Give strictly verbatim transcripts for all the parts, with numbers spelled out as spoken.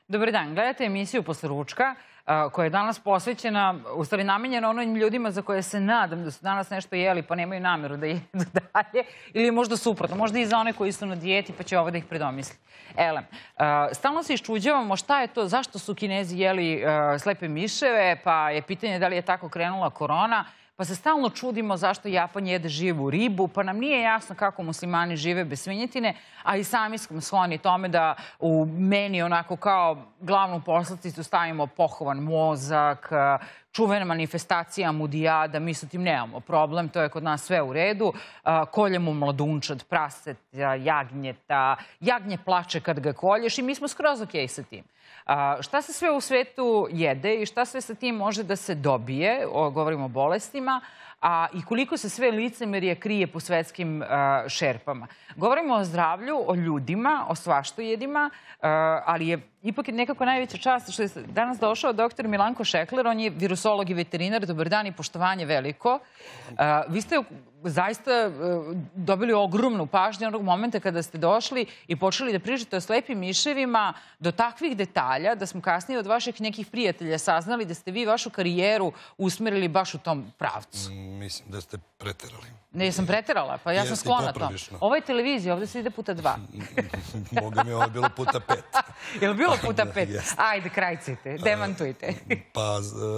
Dobar dan, gledate emisiju Posle ručka koja je danas posvećena, u stvari namenjena onim ljudima za koje se nadam da su danas nešto jeli pa nemaju nameru da jedu dalje, ili možda suprotno, možda i za one koji su na dijeti pa će ovo da ih predomisli. Elem, stalno se iščuđavamo šta je to, zašto su Kinezi jeli slepe miševe, pa je pitanje da li je tako krenula korona, pa se stalno čudimo zašto Japan jede živu ribu, pa nam nije jasno kako muslimani žive bez svinjetine, a i sami smo skloni tome da u meni onako kao glavnu poslasticu stavimo pohovan mozak, čuvena manifestacija mudijada, mi sa tim nemamo problem, to je kod nas sve u redu. Koljemo mladunčad, prasetja, jagnjeta, jagnje plače kad ga kolješ i mi smo skroz okej sa tim. Šta se sve u svetu jede i šta sve sa tim može da se dobije, govorimo o bolestima, a i koliko se sve licemerje krije po svetskim šerpama. Govorimo o zdravlju, o ljudima, o svaštojedima, ali je ipak nekako najveća čast što je danas došao doktor Milanko Šekler, on je virusolog i veterinar. Dobar dan i poštovanje veliko. Vi ste zaista dobili ogromnu pažnju onog momenta kada ste došli i počeli da pričate o slepim miševima do takvih detalja da smo kasnije od vaših nekih prijatelja saznali da ste vi vašu karijeru usmerili baš u tom pravcu. Mislim da ste preterali. Ne, sam preterala, pa ja sam sklona tom. Ovo je televizija, ovdje se ide puta dva. Boga mi, ovo je bilo puta pet. Je li bilo puta pet? Ajde, krajcite, demantujte. Pa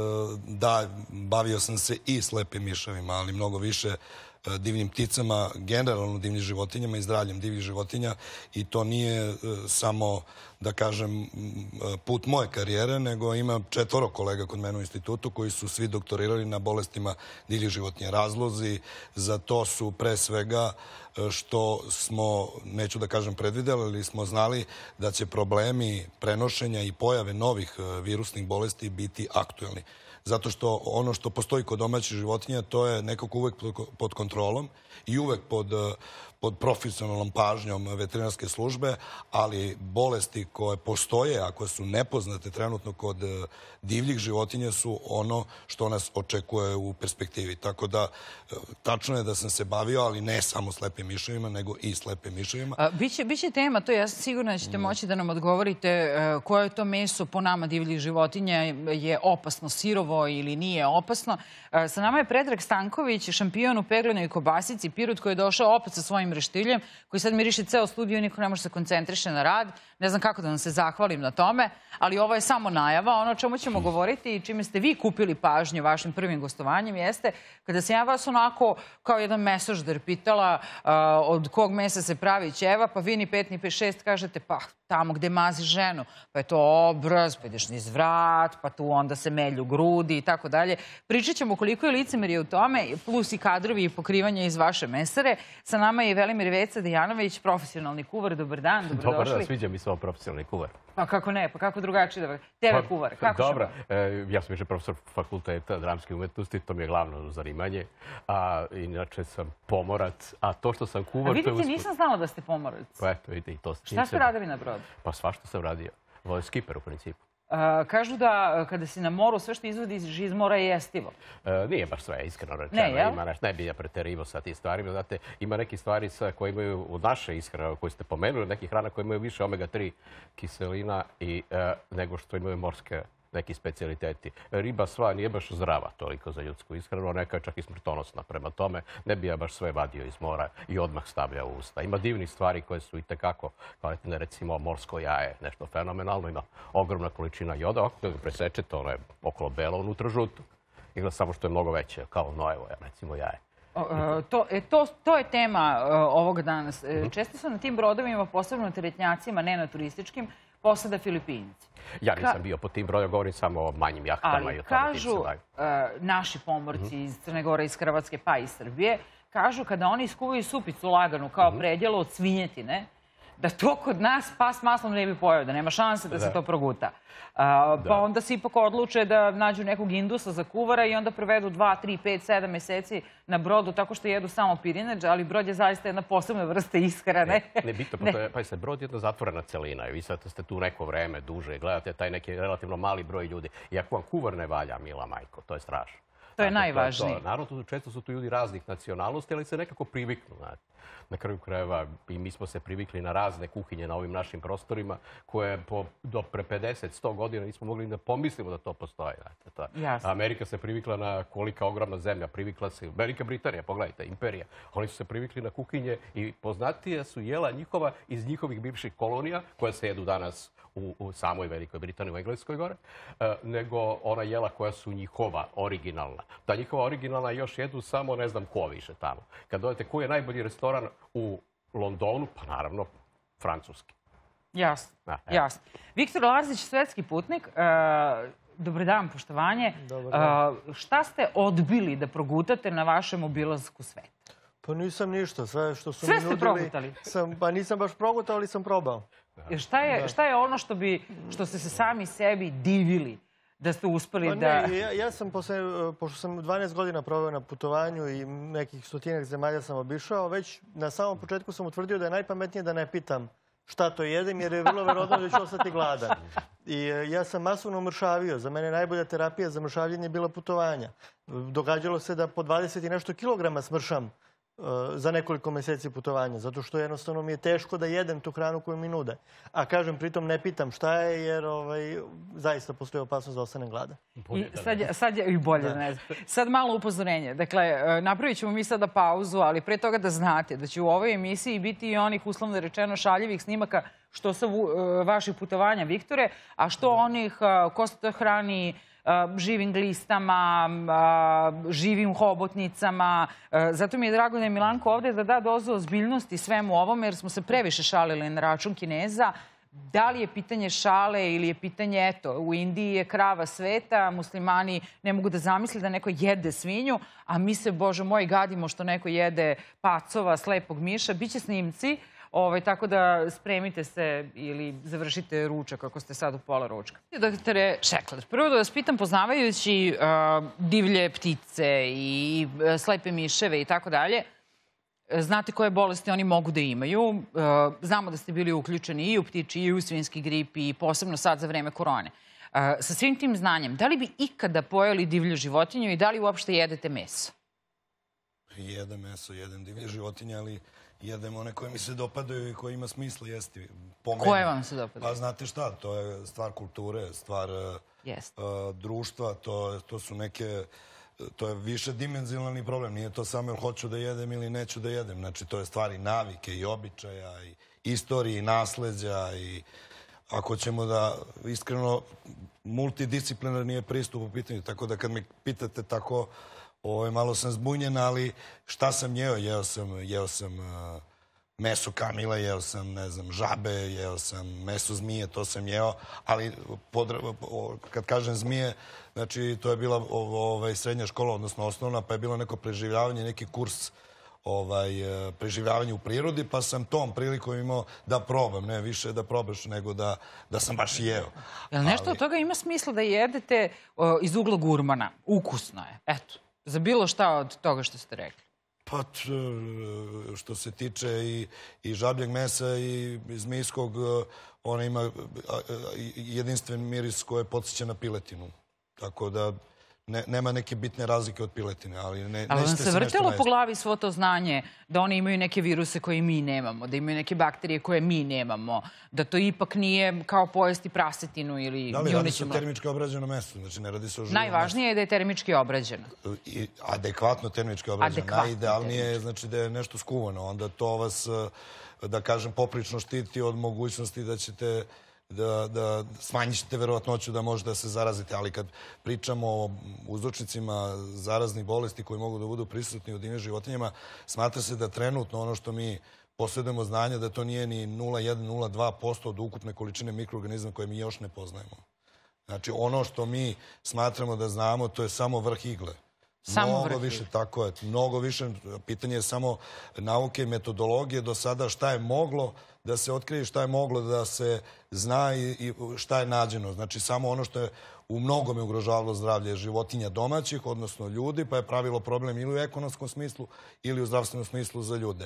da, bavio sam se i slepim miševima, ali mnogo više divnim pticama, generalno divnim životinjama i zdravljem divnih životinja. I to nije samo, da kažem, put moje karijere, nego ima četvoro kolega kod mene u institutu koji su svi doktorirali na bolestima divnih životinja. Razlozi za to su pre svega što smo, neću da kažem predvideli, ali smo znali da će problemi prenošenja i pojave novih virusnih bolesti biti aktuelni. Zato što ono što postoji kod domaćih životinja, to je nekako uvek pod kontrolom i uvek pod, pod profesionalnom pažnjom veterinarske službe, ali bolesti koje postoje, ako su nepoznate trenutno kod divljih životinja, su ono što nas očekuje u perspektivi. Tako da, tačno je da sam se bavio, ali ne samo slepim miševima, nego i slepim miševima. Biće, biće tema, to ja sigurno da ćete moći da nam odgovorite koje to meso po nama divljih životinja je opasno, sirovo ili nije opasno. Sa nama je Predrag Stanković, šampion u peglenoj kobasici, Pirot koji je došao opet sa svojim reštiljem, koji sad miriše ceo studio i niko ne može se koncentriše na rad. Ne znam kako da vam se zahvalim na tome, ali ovo je samo najava. Ono o čemu ćemo govoriti i čime ste vi kupili pažnju vašim prvim gostovanjem jeste kada sam ja vas onako kao jedan mesožder pitala od kog mesa se pravi ćeva, pa vi ni pet ni šest kažete pa tamo gde mazi ženu, pa je to obraz, pa ideš niz vrat, pa tu onda se melju grudi i tako dalje. Pričat ćemo koliko je licemerje u tome, plus i kadrovi i pokrivanje iz vaše mesare. Sa nama je Velimir Veca Dejanović, profesionalni kuvar. Dobar dan, dobrodošli. Dobar dan, sviđa mi se ovo profesionalni kuvar. Pa kako ne, pa kako drugačije da... Te ve kuvar, kako što? Dobro, ja sam više profesor fakulteta dramske umetnosti, to mi je glavno zanimanje. A inače sam pomorac, a to što sam kuvar... A vidite, nisam znala da ste pomorac. Pa eto, vidite i to... Šta ste radili na brodu? Pa svašta sam radio. Ovo je skiper u principu. Kažu da kada si na moru, sve što izvodiš iz mora je jestivo. Nije baš sve, iskreno rečeno. Ne bi ja preterivo sa tim stvarima. Znate, ima neki stvari koje imaju od naše ishrane, koje ste pomenuli, nekih hrana koje imaju više omega tri kiselina nego što imaju morske neki specijaliteti. Riba sva nije baš zdrava toliko za ljudsku ishranu, a neka je čak i smrtonosna. Prema tome, ne bi ja baš sve vadio iz mora i odmah stavljao u usta. Ima divnih stvari koje su i tekako kvalitetne, recimo morsko jaje, nešto fenomenalno, ima ogromna količina joda, ako ga presečete, ono je okolo belo, unutra žuto. Izgleda samo što je mnogo veće, kao Noevo, recimo jaje. To je tema ovog danas. Često sam na tim brodovima, posebno na teretnjacima, ne na turističkim, posada Filipinci. Ja nisam bio po tim brodovima, govorim samo o manjim jahtama i o tome tim se bavim. Ali kažu naši pomorci iz Crne Gore, iz Hrvatske pa i Srbije, kažu kada oni iskuvaju supicu laganu kao predjelo od svinjetine, da to kod nas pas maslom ne bi pojeo, da nema šanse da se to proguta. Pa onda se ipak odluče da nađu nekog indusa za kuvara i onda provedu dva, tri, pet, sedam meseci na brodu tako što jedu samo pirineđa, ali brod je zaista jedna posebna vrsta ishrane. Ne, bitno, pa se brod je jedna zatvorena celina i vi sad ste tu neko vreme duže i gledate taj neki relativno mali broj ljudi. I ako vam kuvar ne valja, mila majko, to je strašno. To je najvažnije. Naravno, često su tu ljudi raznih nacionalnosti, ali se nekako priviknu. na kraju krajeva i mi smo se privikli na razne kuhinje na ovim našim prostorima koje po, do pre pedeset sto godina nismo mogli da pomislimo da to postoji. Amerika se privikla na kolika ogromna zemlja, privikla se Velika Britanija, pogledajte, imperija. Oni su se privikli na kuhinje i poznatija su jela njihova iz njihovih bivših kolonija, koja se jedu danas u, u samoj Velikoj Britaniji, u Engleskoj gore, e, nego ona jela koja su njihova, originalna. Ta njihova originalna još jedu samo ne znam ko više tamo. Kad dodate koji je najbolji restoran u Londonu, pa naravno francuski. Jasno, da, jasno. Viktor Larzić, svetski putnik, uh, dobar dan, poštovanje. Dobar dan. Uh, šta ste odbili da progutate na vašem obilasku sveta? Pa nisam ništa, sve što su sve mi nudili... Sve ste progutali? Sam, pa nisam baš progutao, ali sam probao. Da. Šta, je, šta je ono što, bi, što ste se sami sebi divili da ste uspeli pa da... Ne, ja, ja sam, posle, pošto sam dvanaest godina proveo na putovanju i nekih stotinak zemalja sam obišao, već na samom početku sam utvrdio da je najpametnije da ne pitam šta to jedem, jer je vrlo verovatno da ću ostati gladan. I ja sam masovno mršavio. Za mene najbolja terapija za mršavljenje je bila putovanja. Događalo se da po dvadeset i nešto kilograma smršam za nekoliko meseci putovanja, zato što jednostavno mi je teško da jedem tu hranu koju mi nude. A kažem, pritom ne pitam šta je, jer ovaj, zaista postoji opasnost da ostanem gladan. I sad, sad je i bolje, da. Ne znam. Sad malo upozorenje. Dakle, napravit ćemo mi sada pauzu, ali pre toga da znate da će u ovoj emisiji biti i onih, uslovno rečeno, šaljivih snimaka što sa vaših putovanja, Viktore, a što onih ko se to hrani živim glistama, živim hobotnicama. Zato mi je drago da je Milanko ovde da da dozu ozbiljnosti svemu ovome, jer smo se previše šalili na račun Kineza. Da li je pitanje šale ili je pitanje, eto, u Indiji je krava sveta, muslimani ne mogu da zamisli da neko jede svinju, a mi se, Bože moj, gadimo što neko jede pacova, slepog miša. Biće snimci. Ove, tako da spremite se ili završite ručak ako ste sad u pola ručka. Doktore Šeklad, prvo da vas pitam, poznavajući uh, divlje ptice i uh, slepe miševe i tako dalje, znate koje bolesti oni mogu da imaju. Uh, znamo da ste bili uključeni i u ptiči i u svinjski grip i posebno sad za vreme korone. Uh, sa svim tim znanjem, da li bi ikada pojeli divlju životinju i da li uopšte jedete meso? Jedem meso, jedem divlje životinje, ali jedem one koje mi se dopadaju i koje ima smisla jesti. Koje vam se dopadaju? Pa znate šta, to je stvar kulture, stvar uh, društva, to, to su neke... To je više dimenzionalni problem. Nije to samo hoću da jedem ili neću da jedem. Znači, to je stvari navike i običaja i istorije i nasleđa i ako ćemo da iskreno multidisciplinarni je pristup u pitanju. Tako da kad me pitate tako, Ovo, malo sam zbunjen, ali šta sam jeo? Jeo sam, jeo sam uh, meso kamila, jeo sam, ne znam, žabe, jeo sam meso zmije, to sam jeo, ali podra, o, kad kažem zmije, znači to je bila ovaj, srednja škola, odnosno osnovna, pa je bilo neko preživljavanje, neki kurs ovaj, preživljavanje u prirodi, pa sam tom prilikom imao da probam, ne više da probaš, nego da, da sam baš jeo. Jel nešto ali... od toga ima smisla da jedete o, iz ugla gurmana? Ukusno je, eto. Za bilo šta od toga što ste rekli? Pa, što se tiče i, i žabljeg mesa i zmijskog, ona ima jedinstven miris koji podsjeća na piletinu. Tako da ne, nema neke bitne razlike od piletine. Ali, ne, ali vam se vrtelo po glavi svo to znanje da oni imaju neke viruse koje mi nemamo, da imaju neke bakterije koje mi nemamo, da to ipak nije kao pojesti prasetinu ili juniću. Da li radi se o termički obrađeno meso? Znači ne radi se o živom mesu. Najvažnije je da je termički obrađeno. I adekvatno termički obrađeno. Najidealnije je znači, da je nešto skuvano. Onda to vas, da kažem, poprično štiti od mogućnosti da ćete da, da smanjit ćete verovatnoću da može da se zarazite. Ali kad pričamo o uzročnicima zaraznih bolesti koji mogu da budu prisutni u divljim životinjama, smatra se da trenutno ono što mi posjedujemo znanja da to nije ni nula zarez jedan do nula zarez dva posto od ukupne količine mikroorganizma koje mi još ne poznajemo. Znači ono što mi smatramo da znamo, to je samo vrh igle. Samo mnogo više, tako je. Mnogo više. Pitanje je samo nauke i metodologije do sada šta je moglo da se otkrije, šta je moglo da se zna i šta je nađeno. Znači samo ono što je u mnogome ugrožavalo zdravlje životinja domaćih, odnosno ljudi, pa je pravilo problem ili u ekonomskom smislu ili u zdravstvenom smislu za ljude.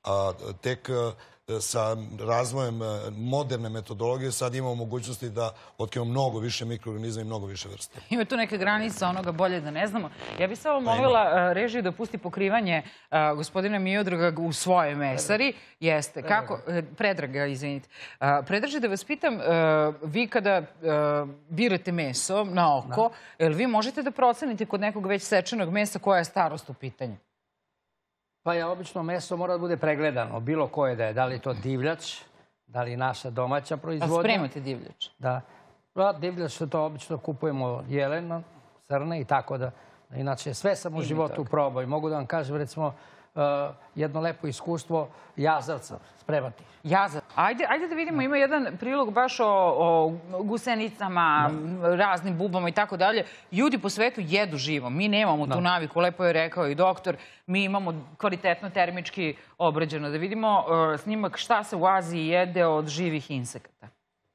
a tek sa razvojem moderne metodologije sad imamo mogućnosti da otkrivamo mnogo više mikroorganizma i mnogo više vrste. Ima tu neka granica onoga bolje da ne znamo. Ja bih samo molila režiju da pusti pokrivanje gospodina Miodraga u svojoj mesari. Jeste. Kako? Predraga, izvinite. Predraže, da vas pitam, vi kada birate meso na oko, jel vi možete da procenite kod nekog već sečenog mesa koja je starost u pitanju? Pa je obično meso mora da bude pregledano, bilo koje da je, da li je to divljač, da li je naša domaća proizvodnja. A spremate divljač? Da. Divljač to obično kupujemo jelena, srne i tako da. Inače, sve sam u životu probao i mogu da vam kažem, recimo, jedno lepo iskustvo jazavca spremati. Jazav. Ajde da vidimo, ima jedan prilog baš o gusenicama, raznim bubama i tako dalje. Ljudi po svetu jedu živo. Mi nemamo tu naviku, lepo je rekao i doktor. Mi imamo kvalitetno termički obrađeno. Da vidimo snimak šta se u Aziji jede od živih insekata.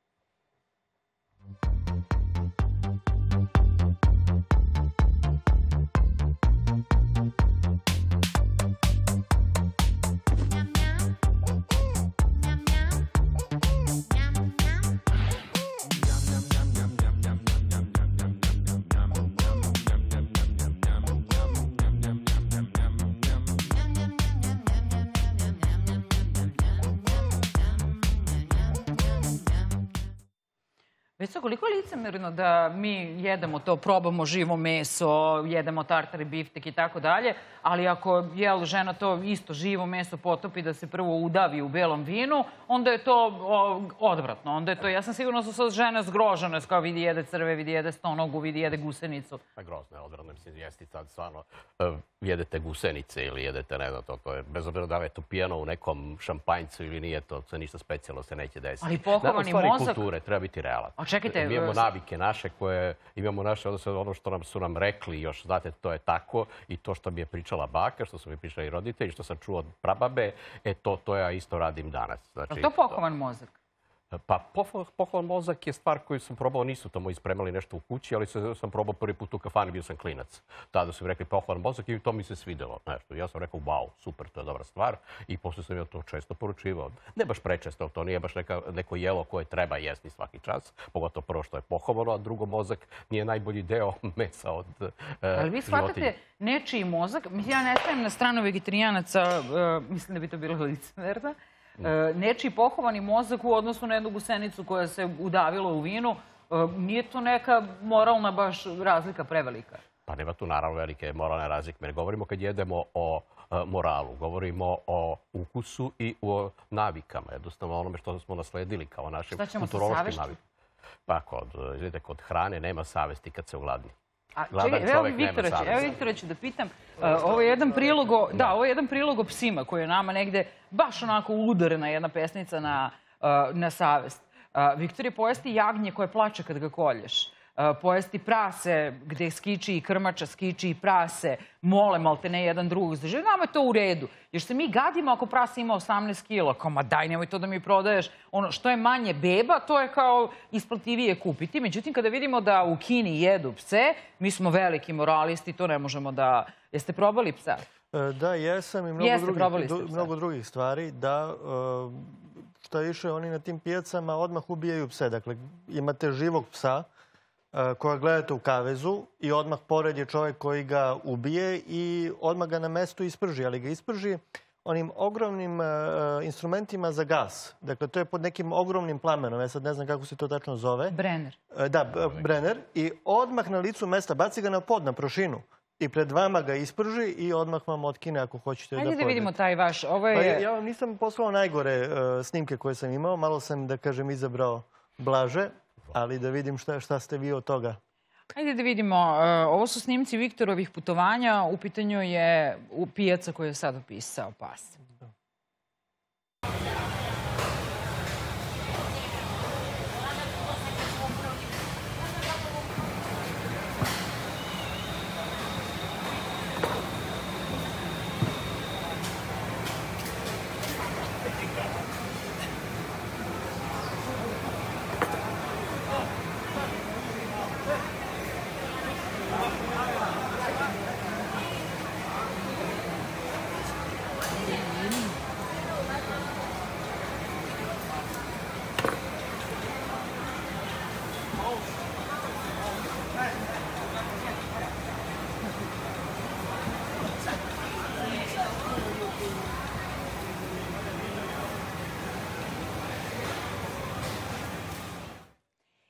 Već sad, koliko je licemerno da mi jedemo to, probamo živo meso, jedemo tartare, biftek i tako dalje, ali ako žena to isto živo meso potopi da se prvo udavi u belom vinu, onda je to odvratno. Onda je to, ja sam sigurno su sad žene zgrožene, kao vidi jede crve, vidi jede stonogu, vidi jede gusenicu. Grozno je, odvratno, mislim, jesti sad stvarno jedete gusenice ili jedete, ne znam, to je, bez obzira da je to pijano u nekom šampanjcu ili nije to, to ništa specijalno se neće desiti. Ali pohovani mozak... Stvari kulture, treba biti realan. Čekajte... Mi imamo navike naše koje, imamo naše, ono što su nam rekli još, znate, to je tako i to što mi je pričala baka, što su mi pričali i roditelji, što sam čuo od prababe, e to ja isto radim danas. Je to pohovan mozak? Pa pohovan mozak je stvar koju sam probao, nisu to moji spremali nešto u kući, ali sam probao prvi put u kafani, bio sam klinac. Tada su mi rekli pohovan mozak i to mi se svidelo. Ja sam rekao, wow, super, to je dobra stvar i posle sam ja to često poručivao. Ne baš prečesto, to nije baš neko jelo koje treba jesti svaki čas, pogotovo prvo što je pohovano, a drugo, mozak nije najbolji deo mesa od životinja. Ali vi shvatate nečiji mozak, ja ne stajem na stranu vegetarijanaca, mislim da bi to bilo licemerno, nečiji pohovani mozak u odnosu na jednu gusenicu koja se udavila u vinu, nije to neka moralna baš razlika prevelika? Pa nema tu naravno velike moralne razlike. Ne govorimo kad jedemo o moralu, govorimo o ukusu i o navikama, jednostavno onome što smo nasledili kao našim kulturološkim navikama. Pa kod hrane nema savesti kad se ogladni. Evo Viktoroviću da pitam, ovo je jedan prilog o psima koji je nama negde baš onako udarena jedna pesnica na savest. Viktor je pojesti jagnje koje plače kad ga kolješ. Pojesti prase gde skiči i krmača, skiči i prase, mole malte ne jedan drugog. Znači, nama je to u redu. Jer se mi gadimo ako prase ima osamnaest kila. Kao, ma daj, nemoj to da mi prodaješ. Ono, što je manje beba, to je kao isplativije kupiti. Međutim, kada vidimo da u Kini jedu pse, mi smo veliki moralisti, to ne možemo da... Jeste probali psa? Da, jesam i mnogo drugih stvari. Da, što više, oni na tim pijacama odmah ubijaju pse. Dakle, imate živog psa koja gledate u kavezu i odmah pored je čovjek koji ga ubije i odmah ga na mestu isprži, ali ga isprži onim ogromnim instrumentima za gas. Dakle, to je pod nekim ogromnim plamenom. Ja sad ne znam kako se to tačno zove. Brenner. Da, Brenner. I odmah na licu mesta baci ga na pod, na prašinu. I pred vama ga isprži i odmah vam otkine ako hoćete da pojedete. Ajde da vidimo taj vaš. Ja vam nisam poslao najgore snimke koje sam imao. Malo sam, da kažem, izabrao blaže. Ali da vidim šta ste vi od toga. Ajde da vidimo. Ovo su snimci Viktorovih putovanja. U pitanju je pijaca koju je sad opisao pas.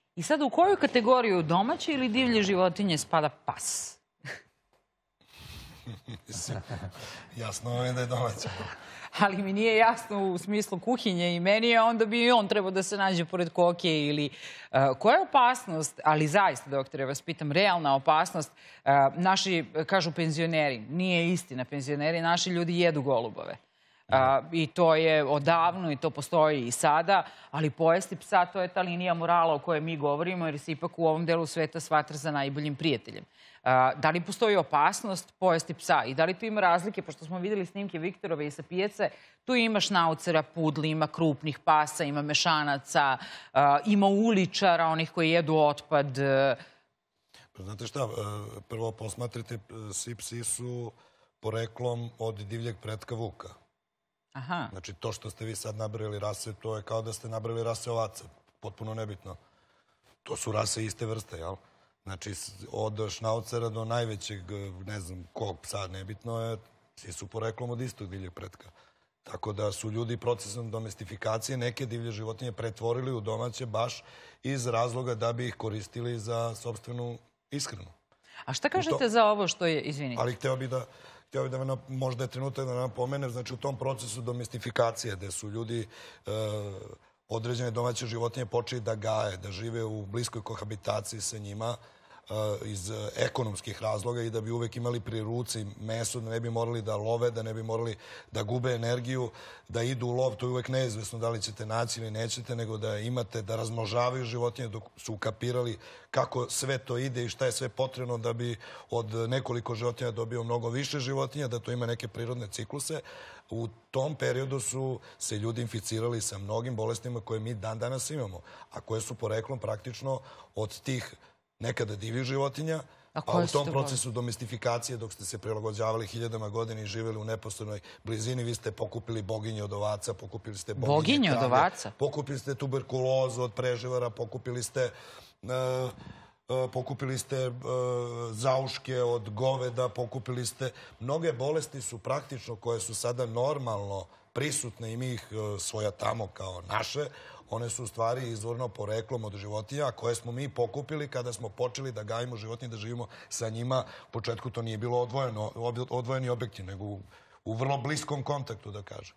I sad u koju kategoriju domaće ili divlje životinje spada pas? Jasno je da je domaće. Ali mi nije jasno u smislu kuhinje i meni je, onda bi i on trebao da se nađe pored koke ili... Koja je opasnost, ali zaista, doktore, vas pitam, realna opasnost, naši, kažu penzioneri, nije istina, penzioneri, naši ljudi jedu golubove. I to je odavno i to postoji i sada, ali pojesti psa, to je ta linija morala o kojoj mi govorimo, jer se ipak u ovom delu sveta smatra za najboljim prijateljem. Da li postoji opasnost pojesti psa i da li tu ima razlike, pošto smo videli snimke Viktorove i sa pijace, tu ima šnaucera, pudli, ima krupnih pasa, ima mešanaca, ima uličara, onih koji jedu otpad. Znate šta, prvo posmatrite, svi psi su poreklom od divljeg pretka vuka. Aha. Znači, to što ste vi sad nabrali rase, to je kao da ste nabrali rase ovaca. Potpuno nebitno. To su rase iste vrste, jel? Znači, od šnaucera do najvećeg, ne znam, kog psa, nebitno je, svi su poreklom od istog divljeg pretka. Tako da su ljudi procesom domestifikacije neke divlje životinje pretvorili u domaće baš iz razloga da bi ih koristili za sopstvenu ishranu. A šta kažete za ovo što je, izvinite? Ali hteo bih da... Htio bih da možda je trenutak da napomenem, znači u tom procesu domestifikacije gde su ljudi određene domaće životinje počeli da gaje, da žive u bliskoj kohabitaciji sa njima iz ekonomskih razloga i da bi uvek imali pri ruci meso, da ne bi morali da love, da ne bi morali da gube energiju, da idu u lov, to je uvek neizvesno da li ćete naći ili nećete, nego da imate, da razmnožavaju životinje dok su ukapirali kako sve to ide i šta je sve potrebno da bi od nekoliko životinja dobio mnogo više životinja, da to ima neke prirodne cikluse. U tom periodu su se ljudi inficirali sa mnogim bolestima koje mi dan danas imamo, a koje su poreklom praktično od tih nekada divih životinja, a u tom procesu domestifikacije, dok ste se prilagođavali hiljadama godina i živjeli u neposrednoj blizini, vi ste pokupili boginje od ovaca, pokupili ste boginje od ovaca, pokupili ste tuberkulozu od preživara, pokupili ste pokupili ste zauške od goveda, pokupili ste... Mnoge bolesti su praktično, koje su sada normalno prisutne i mi ih svojatamo kao naše, one su u stvari izvorno poreklom od životinja, koje smo mi pokupili kada smo počeli da gajimo životinje, da živimo sa njima. U početku to nije bilo odvojeni objekti, nego u vrlo bliskom kontaktu, da kažem.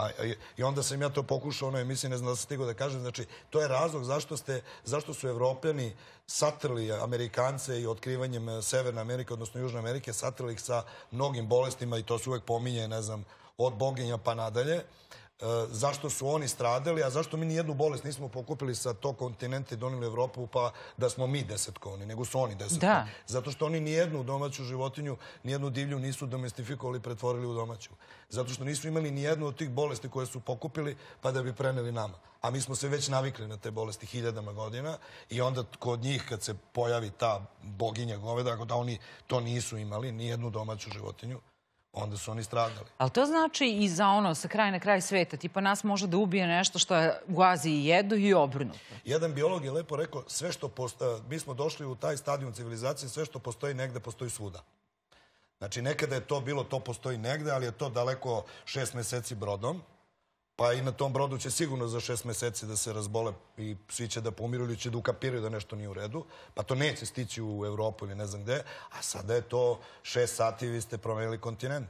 I onda sam ja to pokušao, ono emisiji, ne znam da sam stigao da kažem, znači, to je razlog zašto su Evropljani satrli Amerikance i otkrivanjem Severne Amerike, odnosno Južne Amerike, satrli ih sa mnogim bolestima i to se uvek pominje, ne znam, od boginja pa nadalje. Zašto su oni stradali, a zašto mi nijednu bolest nismo pokupili sa tog kontinenta i donili u Evropu, pa da smo mi desetkovani, nego su oni desetkovani. Zato što oni nijednu domaću životinju, nijednu divlju nisu domestifikovali i pretvorili u domaću. Zato što nisu imali nijednu od tih bolesti koje su pokupili, pa da bi preneli nama. A mi smo se već navikli na te bolesti hiljadama godina i onda kod njih, kad se pojavi ta boginja goveda, ako da oni to nisu imali, nijednu domaću životinju, onda su oni stradali. Ali to znači i za ono, sa kraj na kraj sveta, tipa nas može da ubije nešto što je u Aziji jedu i obrnuto. Jedan biolog je lepo rekao, sve što postoji, mi smo došli u taj stadijum civilizacije, sve što postoji negde, postoji svuda. Znači, nekada je to bilo, to postoji negde, ali je to daleko šest meseci brodom, pa i na tom brodu će sigurno za šest meseci da se razbole i svi će da pomiru ili će da ukapiraju da nešto nije u redu, pa to neće stići u Evropu ili ne znam gde, a sada je to šest sati i vi ste promenili kontinent.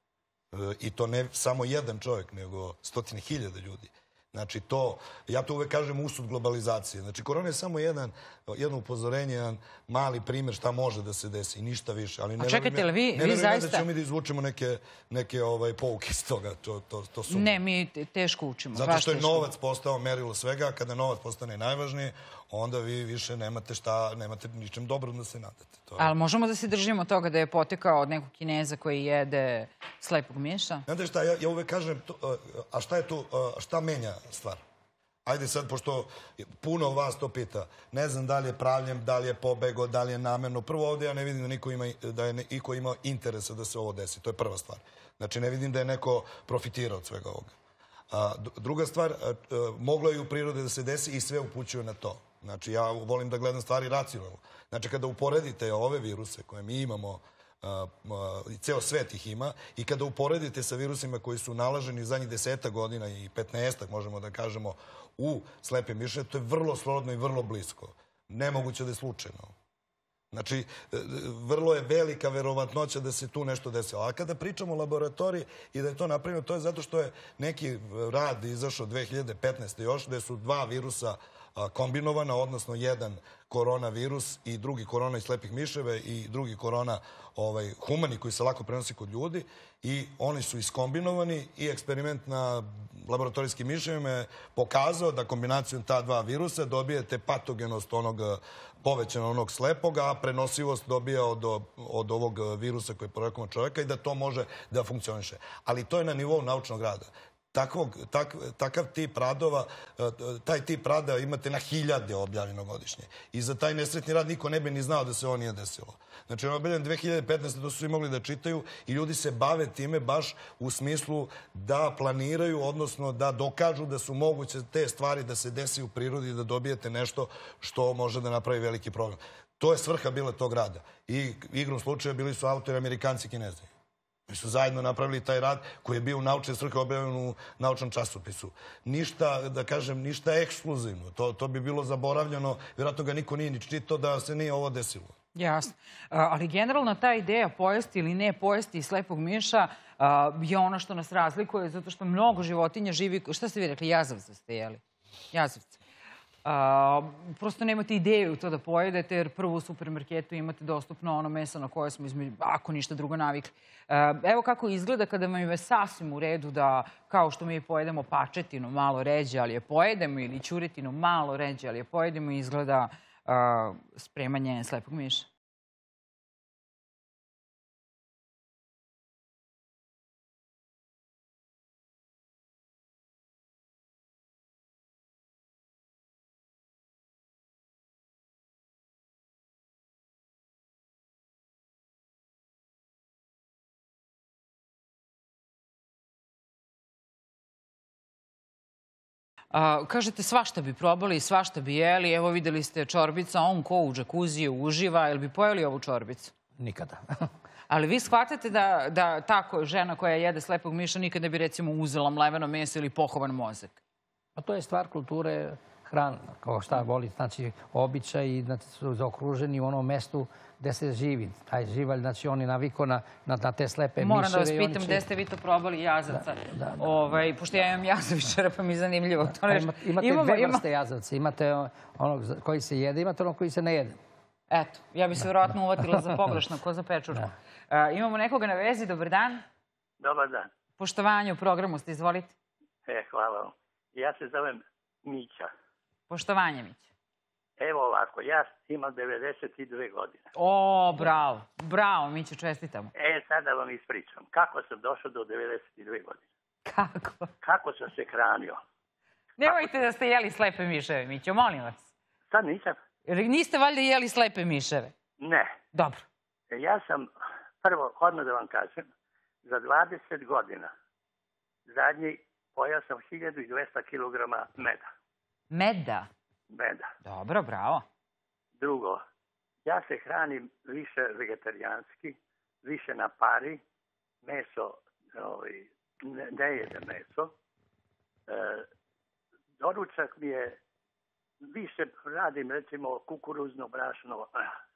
I to ne samo jedan čovjek, nego stotine hiljada ljudi. Znači to, ja to uvek kažem usud globalizacije. Znači korona je samo jedan, jedno upozorenje, jedan mali primjer šta može da se desi, ništa više. Ali a čekajte, ali vi, vi zaista... Ne verujem da ćemo mi da izvučemo neke, neke ovaj, pouke iz toga, to, to, to su... Ne, mi teško učimo. Zato što je novac postao merilo svega, kada novac postane najvažnije, onda vi više nemate šta, nemate ničem dobro da se nadate. To je... Ali možemo da se držimo toga da je potekao od nekog Kineza koji jede slepog miša? Znate šta, ja, ja uvek kažem, to, a šta je tu, šta menja stvar? Ajde sad, pošto puno vas to pita, ne znam da li je pravljen, da li je pobego, da li je namerno. Prvo ovdje ja ne vidim da, niko ima, da je iko imao interesa da se ovo desi. To je prva stvar. Znači ne vidim da je neko profitirao od svega ovoga. A, druga stvar, a, a, moglo je u prirode da se desi i sve upućuju na to. Znači ja volim da gledam stvari racionalno. Znači kada uporedite ove viruse koje mi imamo, i ceo svet ih ima, i kada uporedite sa virusima koji su nalaženi zadnjih deseta godina i petnaestak, možemo da kažemo, u slepe miše, to je vrlo srodno i vrlo blisko. nemoguće da je slučajno. Znači, vrlo je velika verovatnoća da se tu nešto desilo. A kada pričamo o laboratoriji i da je to napravljeno, to je zato što je neki rad izašao dve hiljade petnaeste. još, gde su dva virusa kombinovana, odnosno jedan koronavirus i drugi korona iz slepih miševe i drugi korona humani koji se lako prenosi kod ljudi i oni su iskombinovani i eksperiment na laboratorijskim miševima je pokazao da kombinacijom ta dva virusa dobijete patogenost onog povećano onog slepoga, a prenosivost dobija od ovog virusa koji je poreklom od čoveka i da to može da funkcioniše. Ali to je na nivou naučnog rada. Takav tip radova, taj tip rada imate na hiljade objavljeno godišnje. I za taj nesretni rad niko ne bi ni znao da se ovo nije desilo. Znači, on je objavljen dve hiljade petnaeste. to su svi mogli da čitaju i ljudi se bave time baš u smislu da planiraju, odnosno da dokažu da su moguće te stvari da se desi u prirodi i da dobijete nešto što može da napravi veliki problem. To je svrha bila tog rada. I igrom slučaja bili su autori Amerikanci i Kinezi. Mi su zajedno napravili taj rad koji je bio u naučne svrhe objavljen u naučnom časopisu. Ništa, da kažem, ništa ekskluzivno. To bi bilo zaboravljeno. Vjerojatno ga niko nije ni čitao da se nije ovo desilo. Jasno. Ali generalno ta ideja pojesti ili ne pojesti slepog miša je ono što nas razlikuje, zato što mnogo životinja živi... Šta ste vi rekli? Jazavca ste jeli? Jazavca. Prosto nemate ideju to da pojedete, jer prvo u supermarketu imate dostupno ono meso na koje smo, ako ništa drugo, navikli. Evo kako izgleda kada vam je sasvim u redu da, kao što mi pojedemo pačetinu malo ređe, ali je pojedemo, ili ćuretinu malo ređe, ali je pojedemo, izgleda spremanje slepog miša. Kažete, svašta bi probali, svašta bi jeli. Evo, videli ste čorbica, on ko u džakuziju uživa. Jel bi pojeli ovu čorbicu? Nikada. Ali vi shvatate da tako žena koja jede slepog miša nikad ne bi, recimo, uzela mleveno meso ili pohovan mozak? Pa to je stvar kulture hrane, kao šta voli, znači običaj i su zaokruženi u onom mestu gde se živi. Taj živalj, znači on je navikao na te slepe miševe. Moram da vas pitam, gde ste vi to probali jazavca? Pošto ja imam jazavičara, pa mi je zanimljivo. Imate dve vrste jazavca. Imate onog koji se jede, imate onog koji se ne jede. Eto, ja bi se vjerojatno uvatila za pogrešno, ko za pečurku. Imamo nekoga na vezi, dobar dan. Dobar dan. Poštovanje u programu ste, izvolite. E, hvala vam. Ja se zovem Mića. Poštovanje, Mića. Evo ovako, ja imam devedeset dve godine. O, bravo, bravo, Mića, čestitamo. E, sada vam ispričam. Kako sam došao do devedeset dve godine? Kako? Kako sam se hranio? Nemojte da ste jeli slepe miševe, Mića, molim vas. Sad nisam. Niste valjda jeli slepe miševe? Ne. Dobro. Ja sam, prvo, odmah da vam kažem, za dvadeset godina zadnji pojao sam hiljadu dvesta kilograma meda. Meda? Meda. Dobro, bravo. Drugo, ja se hranim više vegetarijanski, više na pari, meso, ne jedem meso. Doručak mi je, više radim recimo kukuruzno brašno.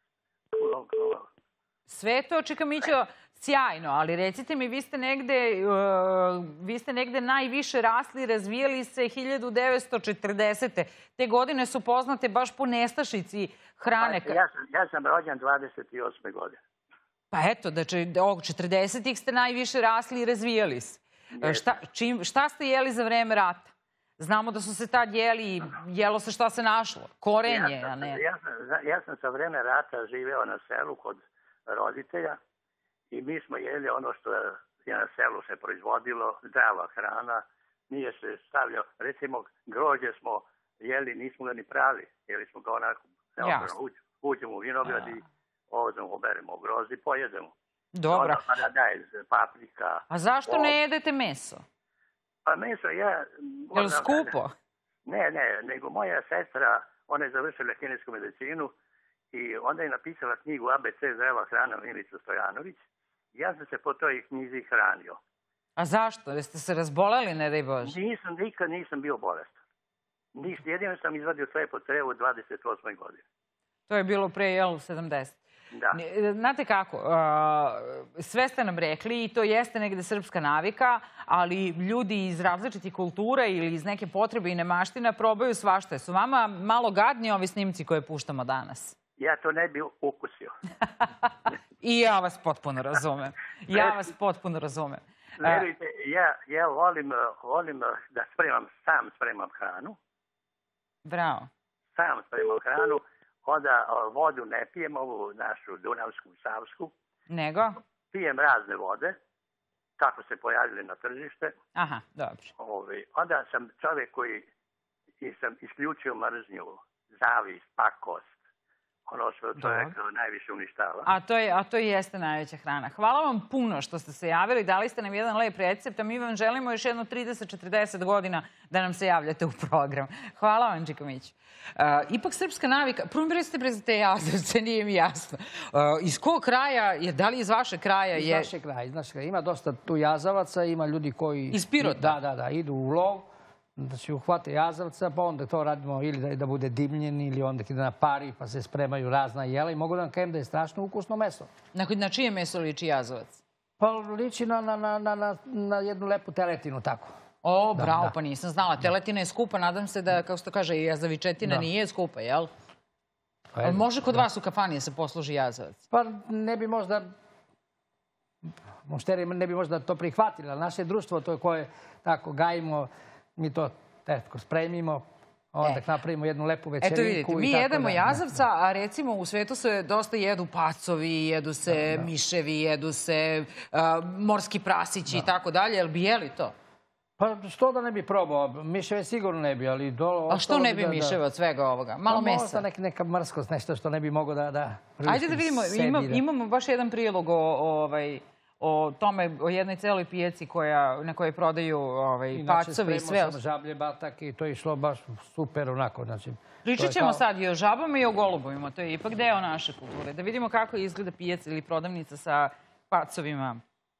Sve to, čeka Mićo, sjajno, ali recite mi, vi ste negde, vi ste negde najviše rasli i razvijali se hiljadu devetsto četrdesete. Te godine su poznate baš po nestašici hrane. Ja sam rođen dvadeset osme godine. Pa eto, znači, ovog četrdesetih ste najviše rasli i razvijali se. Šta ste jeli za vreme rata? Znamo da su se tad jeli i jelo se šta se našlo. Korenje, a ne... Ja sam sa vreme rata živeo na selu kod roditelja i mi smo jeli ono što je na selu se proizvodilo, zdrava hrana, nije se stavljao, recimo grožđe smo jeli, nismo ga ni prali, jeli smo ga onako, uđemo u vinograd i ovdje oberemo grožđe i pojedemo. Dobro. Onda paradajz, paprika. A zašto ne jedete meso? Pa meso ja... Je li skupo? Ne, ne, nego moja sestra, ona je završila kinesku medicinu i onda je napisala knjigu A B C zdrava hrana Milica Stojanović. Ja sam se po toj knjizi hranio. A zašto? Jeste se razboleli, ne daj Bože? Nisam, nikad nisam bio bolestan. Ništa, jedino sam izvadio sve po trevu u dvadeset osmoj godini. To je bilo pre, jel, sedamdeset. Da. Znate kako, sve ste nam rekli i to jeste negde srpska navika, ali ljudi iz različitih kultura ili iz neke potrebe i nemaština probaju svašta. Su vama malo gadni ovi snimci koje puštamo danas? Ja to ne bi ukusio. I ja vas potpuno razumem. Ja vas potpuno razumem. Verujte, ja, ja volim, volim da spremam, sam spremam hranu. Bravo. Sam spremam hranu. Onda vodu ne pijem, ovu našu dunavsku, savsku. Nego? Pijem razne vode, kako se pojavili na tržište. Aha, dobro. Ovi, onda sam čovjek koji sam isključio mržnju, zavis, pakost. Ono što čovjek najviše uništava. A to, je, a to jeste najveća hrana. Hvala vam puno što ste se javili. Dali ste nam jedan lep recept, a mi vam želimo još jedno trideset do četrdeset godina da nam se javljate u program. Hvala vam, Čikomić. Uh, ipak srpska navika, prvo mi recite brez te Jazavce, nije mi jasno. Uh, iz kog kraja je, da li iz vašeg kraja je? Iz našeg kraja, iz našeg kraja. Ima dosta tu Jazavaca, ima ljudi koji... Iz Pirota? Da, da, da, idu u lov, da se uhvate Jazavca, pa onda to radimo ili da, da bude dimljen, ili onda ide na pari, pa se spremaju razna jela i mogu da vam kažem da je strašno ukusno meso. Na, na čije meso liči Jazavac? Pa liči na, na, na, na, na jednu lepu teletinu, tako. O, da, bravo, da. Pa nisam znala. Teletina je skupa, nadam se da, kao što kaže, i jazavičetina da. Nije skupa, jel? Pa je, može kod da. Vas u kafani se posluži jazavac? Pa ne bi možda... Mušteri ne bi možda to prihvatili, ali naše društvo, to koje tako gajimo, mi to tetko spremimo, onda e. napravimo jednu lepu večerinku. Eto vidite, mi jedemo da, jazavca, da. A recimo u svetu se dosta jedu pacovi, jedu se da, da. Miševi, jedu se uh, morski prasići i tako dalje. Jel bi jeli to? Pa što da ne bi probao? Miševe sigurno ne bi, ali... Do, a što ne bi da, miševe od svega ovoga? Malo pa, mesa? Možda neka mrskost, nešto što ne bi mogao da... da ajde da vidimo, ima, imamo baš jedan prilog o, o, ovaj, o tome, o jednoj celoj pijaci koja, na kojoj prodaju ovaj, pacovi i sve. Inače, spremao sam žablje batak i to je išlo baš super onako. Znači, pričat ćemo kao... sad i o žabama i o golubovima. To je ipak deo naše kulture. Da vidimo kako izgleda pijaca ili prodavnica sa pacovima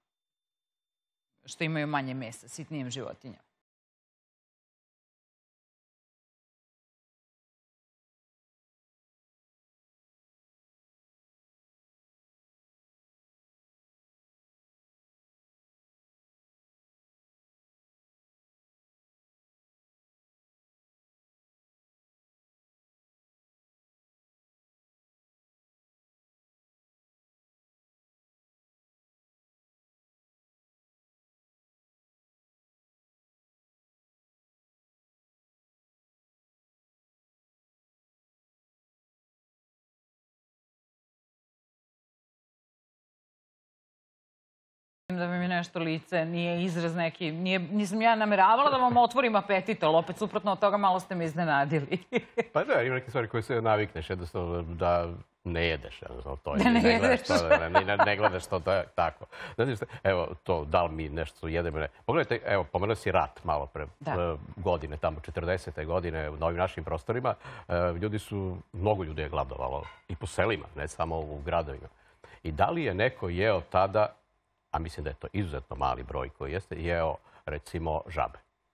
što imaju manje mesa, sitnijim životinjama. Da mi nešto lice nije izraz neki, nije, nisam ja nameravala da vam otvorim apetit, ali opet suprotno od toga malo ste me iznenadili. Pa da, ima neke stvari koje se navikneš, jednostavno da ne jedeš, jednostavno to je. Da ne, ne jedeš. To, ne, ne, ne gledaš to tako. Znači, evo, to, da li mi nešto jedemo, ne. Pogledajte, evo, pomenuo si rat malo pre da. godine, tamo četrdesete godine na ovim našim prostorima. Ljudi su, mnogo ljudi je gladovalo i po selima, ne samo u gradovima. I da li je neko jeo tada, a mislim da je to izuzetno mali broj koji jeste, jeo, recimo, žabe.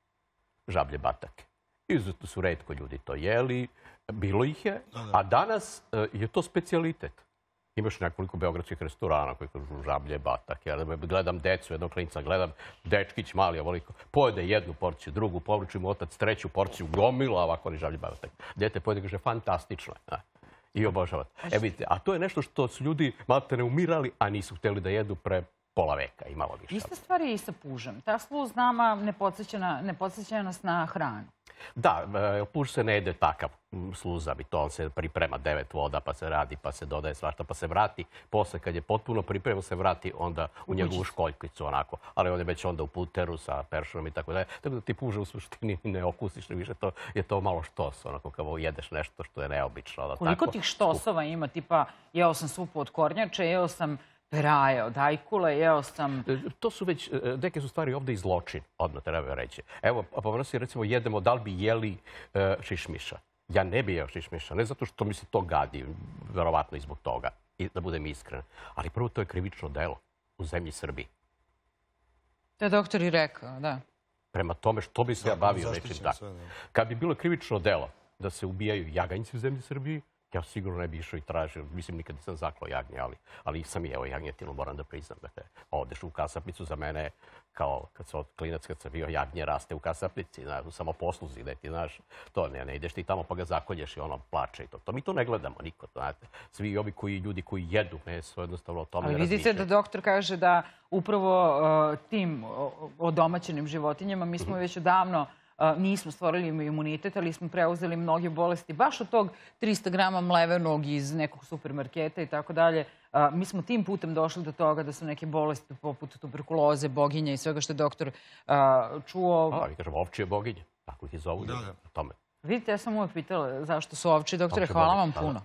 Žablje batake. Izuzetno su retko ljudi to jeli, bilo ih je, a danas je to specijalitet. Imaš nekoliko beogradskih restorana koji kažu žablje batake. Ja gledam decu, jednog klinca, gledam dečkić mali, ovoliko, pojede jednu porciju, drugu, povruči mu otac treću porciju, gomila ovako ni žablje batake. Dete pojede, kaže, fantastično je. I obožavate. E vidite, a to je nešto što su ljudi malo te ne umirali, a nisu htjeli da jedu pre pola veka i malo više. Ista stvar je i sa pužem. Ta sluz nama ne podsjeća nas na hranu. Da, puž se ne jede takav sluzavi. To on se priprema devet voda, pa se radi, pa se dodaje svašta, pa se vrati. Posle, kad je potpuno pripremio, se vrati onda u njegovu školjkicu, onako. Ali on je već onda u puteru sa peršunom i tako dalje. Tako da ti puže u suštini ne okusiš više. To je to malo štos, onako kao jedeš nešto što je neobično. Koliko tih štosova ima? Tipa, jeo sam supu od kornjače, jeo sam peraje od ajkule, jeo sam... To su već, neke su stvari ovdje i zločin, odmah treba reći. Evo, povrlo si recimo jedemo, da li bi jeli šišmiša? Ja ne bi jeo šišmiša, ne zato što mi se to gadi, verovatno i zbog toga, i da budem iskren. Ali prvo to je krivično delo u zemlji Srbiji. To je doktor i rekao, da. Prema tome što bi se ja bavio nečim tako. Kad bi bilo krivično delo da se ubijaju jaganjci u zemlji Srbiji, ja sigurno ne bi išao i tražio, mislim, nikad nisam zaklao jagnje, ali sam jeo jagnjetinu, moram da priznam. Odeš u kasapnicu, za mene, kao kad sam od klinac, kad sam bio jagnje, raste u kasapnici, u samoposluzi, gde ti, znaš, to ne ideš ti tamo pa ga zakolješ i ono plače i to. To mi to ne gledamo niko, znate. Svi ovi koji ljudi koji jedu meso, jednostavno o tome ne razmišljaju. Ali vidite da doktor kaže da upravo tim odomaćenim životinjama mi smo već odavno nismo stvorili imunitet, ali smo preuzeli mnoge bolesti baš od tog trista grama mlevenog iz nekog supermarketa i tako dalje. Mi smo tim putem došli do toga da su neke bolesti poput tuberkuloze, boginje i svega što je doktor čuo. A, vi kažemo ovčije boginje, tako ih zovu na tome. Vidite, ja sam uvijek pitala zašto su ovčije. Doktore, hvala vam puno.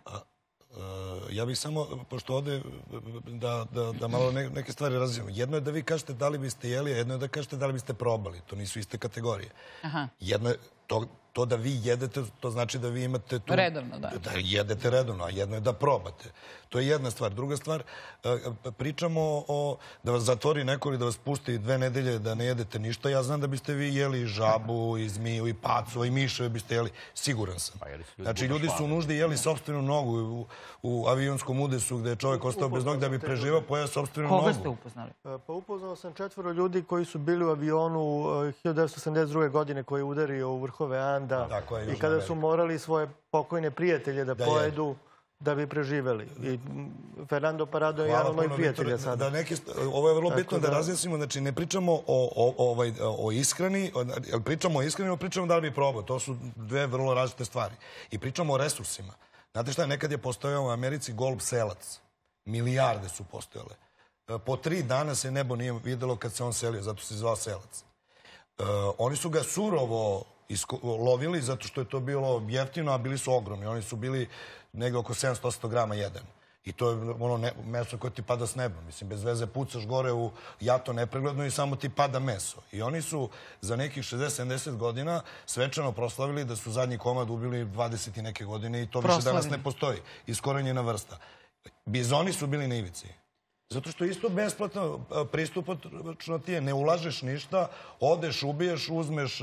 Ja bih samo, pošto ovde, da malo neke stvari različimo. Jedno je da vi kažete da li biste jeli, a jedno je da kažete da li biste probali. To nisu iste kategorije. Jedno je to da vi jedete, to znači da vi imate tu... Redovno, da. Da jedete redovno, a jedno je da probate. To je jedna stvar. Druga stvar, pričamo o da vas zatvori neko ili da vas pusti dve nedelje da ne jedete ništa. Ja znam da biste vi jeli i žabu, i zmiju, i pacu, i miševe biste jeli. Siguran sam. Znači, ljudi su u nuždi jeli sopstvenu nogu u avionskom udesu gde je čovjek ostao bez nogu da bi preživao, pojeo sopstvenu nogu. Koga ste upoznali? Pa upoznao sam četvoro ljudi koji su bili u avionu hiljadu devetsto osamdeset druge. godine koji je udario u vrhove Anda i kada su morali svoje pokojne prijatelje da pojedu da bi preživeli. I Fernando Parado je jedan od mojih prijatelja sada. Ovo je vrlo bitno da razjasnimo. Znači, ne pričamo o ishrani, pričamo o ishrani, pričamo da li bi probao. To su dve vrlo različite stvari. I pričamo o resursima. Znate šta, nekad je postojao u Americi golub selac. Milijarde su postojale. Po tri dana se nebo nije videlo kad se on selio, zato se zvao selac. Oni su ga surovo lovili zato što je to bilo jeftino, a bili su ogromni. Oni su bili negdje oko sedamsto do osamsto grama jedan. I to je ono meso koje ti pada s neba. Mislim, bez veze pucaš gore u jato nepregledno i samo ti pada meso. I oni su za nekih šezdeset sedamdeset godina svečano proslavili da su zadnji komad ubili dvadeset i neke godine i to više danas ne postoji. Iskorenjena vrsta. Bizoni su bili na ivici. Zato što isto besplatno pristupačno ti je, ne ulažeš ništa, odeš, ubiješ, uzmeš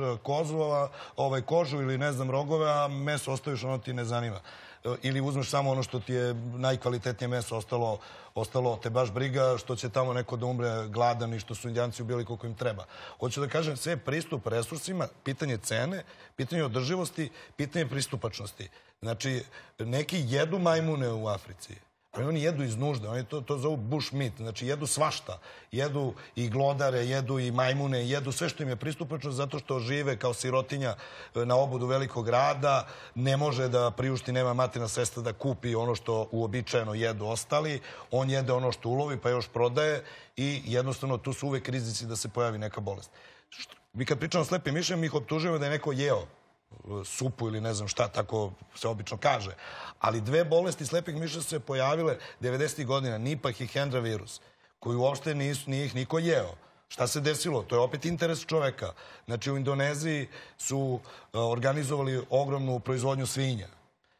kožu ili ne znam rogove, a meso ostaviš, ono ti ne zanima. Ili uzmeš samo ono što ti je najkvalitetnije meso ostalo, te baš briga što će tamo neko da umre gladan i što su Indijanci ubili koliko im treba. Hoću da kažem, sve pristup resursima, pitanje cene, pitanje održivosti, pitanje pristupačnosti. Znači, neki jedu majmune u Africi. Oni jedu iz nužde, oni to zovu bush meat, znači jedu svašta. Jedu i glodare, jedu i majmune, jedu sve što im je pristupačno zato što žive kao sirotinja na obodu velikog grada, ne može da priušti, nema materijalna sredstva da kupi ono što uobičajeno jedu ostali, on jede ono što ulovi pa još prodaje i jednostavno tu su uvek rizici da se pojavi neka bolest. Mi kad pričamo o slepim mišem, mi ih optužujemo da je neko jeo supu ili ne znam šta, tako se obično kaže. Ali dve bolesti slepih miša su se pojavile devedesetih godina, Nipah i Hendra virus, koji uopšte nije ih niko jeo. Šta se desilo? To je opet interes čoveka. Znači, u Indoneziji su organizovali ogromnu proizvodnju svinja.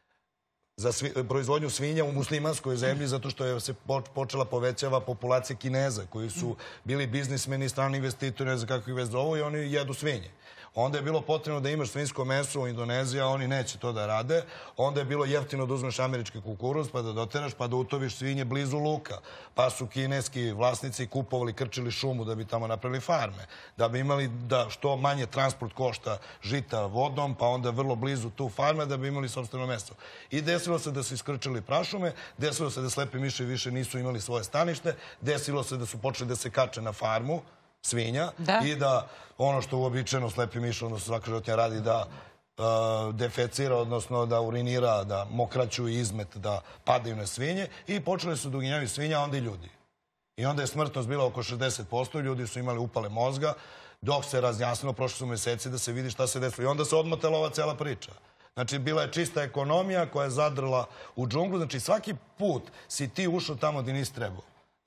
Za proizvodnju svinja u muslimanskoj zemlji, zato što je se počela povećava populacija Kineza, koji su bili biznismeni, strani investitori, ne znam kako ih već zovu, i oni jedu svinje. Onda je bilo potrebno da imaš svinjsko meso u Indoneziji, a oni neće to da rade. Onda je bilo jeftino da uzmeš američki kukuruz, pa da doteraš, pa da utoviš svinje blizu luka. Pa su kineski vlasnici kupovali, krčili šumu da bi tamo napravili farme. Da bi imali da što manje transport košta žita vodom, pa onda vrlo blizu tu farme da bi imali sopstveno meso. I desilo se da su iskrčili prašume, desilo se da slepi miševi više nisu imali svoje stanište, desilo se da su počeli da se kače na farmu svinja i da ono što uobičajeno slepi miš, odnosno svaka životinja radi, da defecira, odnosno da urinira, da mokraću i izmet, da padaju na svinje, i počeli su da uginjavaju svinja, a onda i ljudi. I onda je smrtnost bila oko šezdeset posto, ljudi su imali upale mozga, dok se razjasnilo, prošli su meseci da se vidi šta se desilo. I onda se odmotala ova cela priča. Znači, bila je čista ekonomija koja je zadrla u džunglu. Znači, svaki put si ti ušao tamo gdje nisi trebao.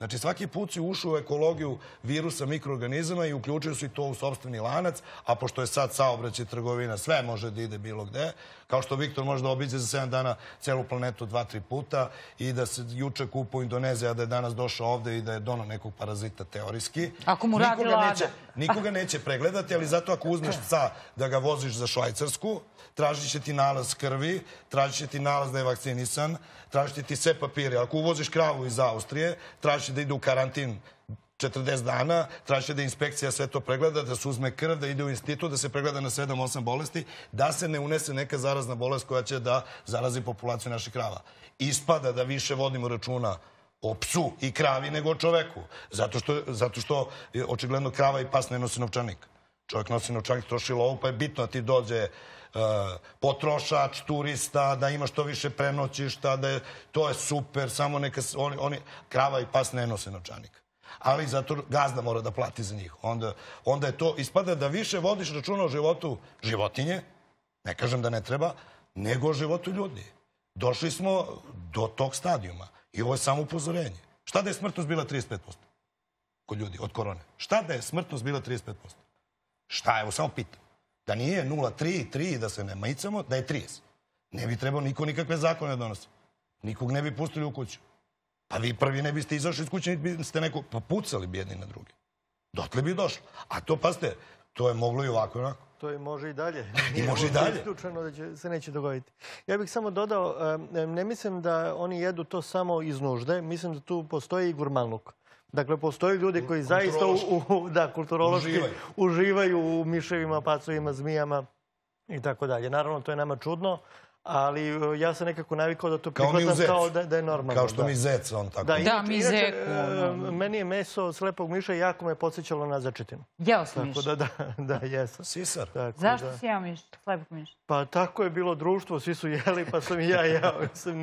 Znači, svaki put si ušao u ekologiju virusa, mikroorganizama i uključio si to u sopstveni lanac, a pošto je sad saobraćaj, trgovina, sve može da ide bilo gde, kao što Viktor može da obiđe za sedam dana celu planetu dva, tri puta i da se juče kupo u Indoneziji, a da je danas došao ovde i da je dono nekog parazita teorijski. Ako mu radi lada. Nikoga neće pregledati, ali zato ako uzmeš psa da ga voziš za Švajcarsku, tražit će ti nalaz krvi, tražit će ti nalaz da je vakcinisan, tražit će ti sve papire. Ako uvoziš kravu iz Austrije, tražit će da ide u karantin četrdeset dana, tražit će da inspekcija sve to pregleda, da se uzme krv, da ide u institut, da se pregleda na sedam osam bolesti, da se ne unese neka zarazna bolest koja će da zarazi populaciju naših krava. Ispada da više vodimo računa o psu i kravi nego o čoveku. Zato što, zato što očigledno krava i pas ne nosi novčanik. Čovjek nosi novčanik, troši lovu, pa je bitno da ti dođe uh, potrošač, turista, da ima što više prenoćišta, da je, to je super, samo neka... Oni, oni, krava i pas ne nose novčanik. Ali zato gazda mora da plati za njih. Onda, onda je to, ispada da više vodiš računa o životu životinje, ne kažem da ne treba, nego o životu ljudi. Došli smo do tog stadijuma. I ovo je samo upozorenje. Šta da je smrtnost bila trideset pet posto kod ljudi od korone? Šta da je smrtnost bila trideset pet posto? Šta? Evo, samo pitam. Da nije nula tri, tri, da se ne majicamo, da je trideset. Ne bi trebao niko nikakve zakone donosi. Nikog ne bi pustili u kuću. Pa vi prvi ne biste izašli iz kuće, biste neko pa pucali bi jedni na drugi. Dotle bi došlo. A to, pazite, to je moglo i ovako i onako. To je može i dalje. I može i dalje. Isključeno da se neće dogoditi. Ja bih samo dodao, ne mislim da oni jedu to samo iz nužde, mislim da tu postoji i gurmanluk. Dakle, postoji ljudi koji zaista da, kulturološki uživaju u miševima, pacovima, zmijama i tako dalje. Naravno, to je nama čudno, ali ja sam nekako navikao da to prihvatam kao da je normalno. Kao što mi zec, on tako. Da, mi zeku. Meni je meso slepog miša jako me podsjećalo na začetinu. Jeo si miš? Tako da, da, jesam. Sisar. Zašto si jeo miš, slepog miša? Pa tako je bilo društvo, svi su jeli, pa sam i ja jeo.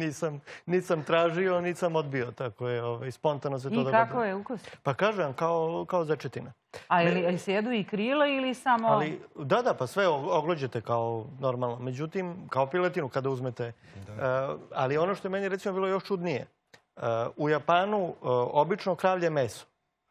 Nisam tražio, nisam odbio. Tako je, spontano se to dogodilo. I kako je ukus? Pa kažem, kao začetina. A ili se jedu i krila ili samo... Da, da, pa sve oglođete kao normalno. Međutim, kao piletinu kada uzmete. Ali ono što je meni recimo bilo još čudnije. U Japanu obično kravlje meso.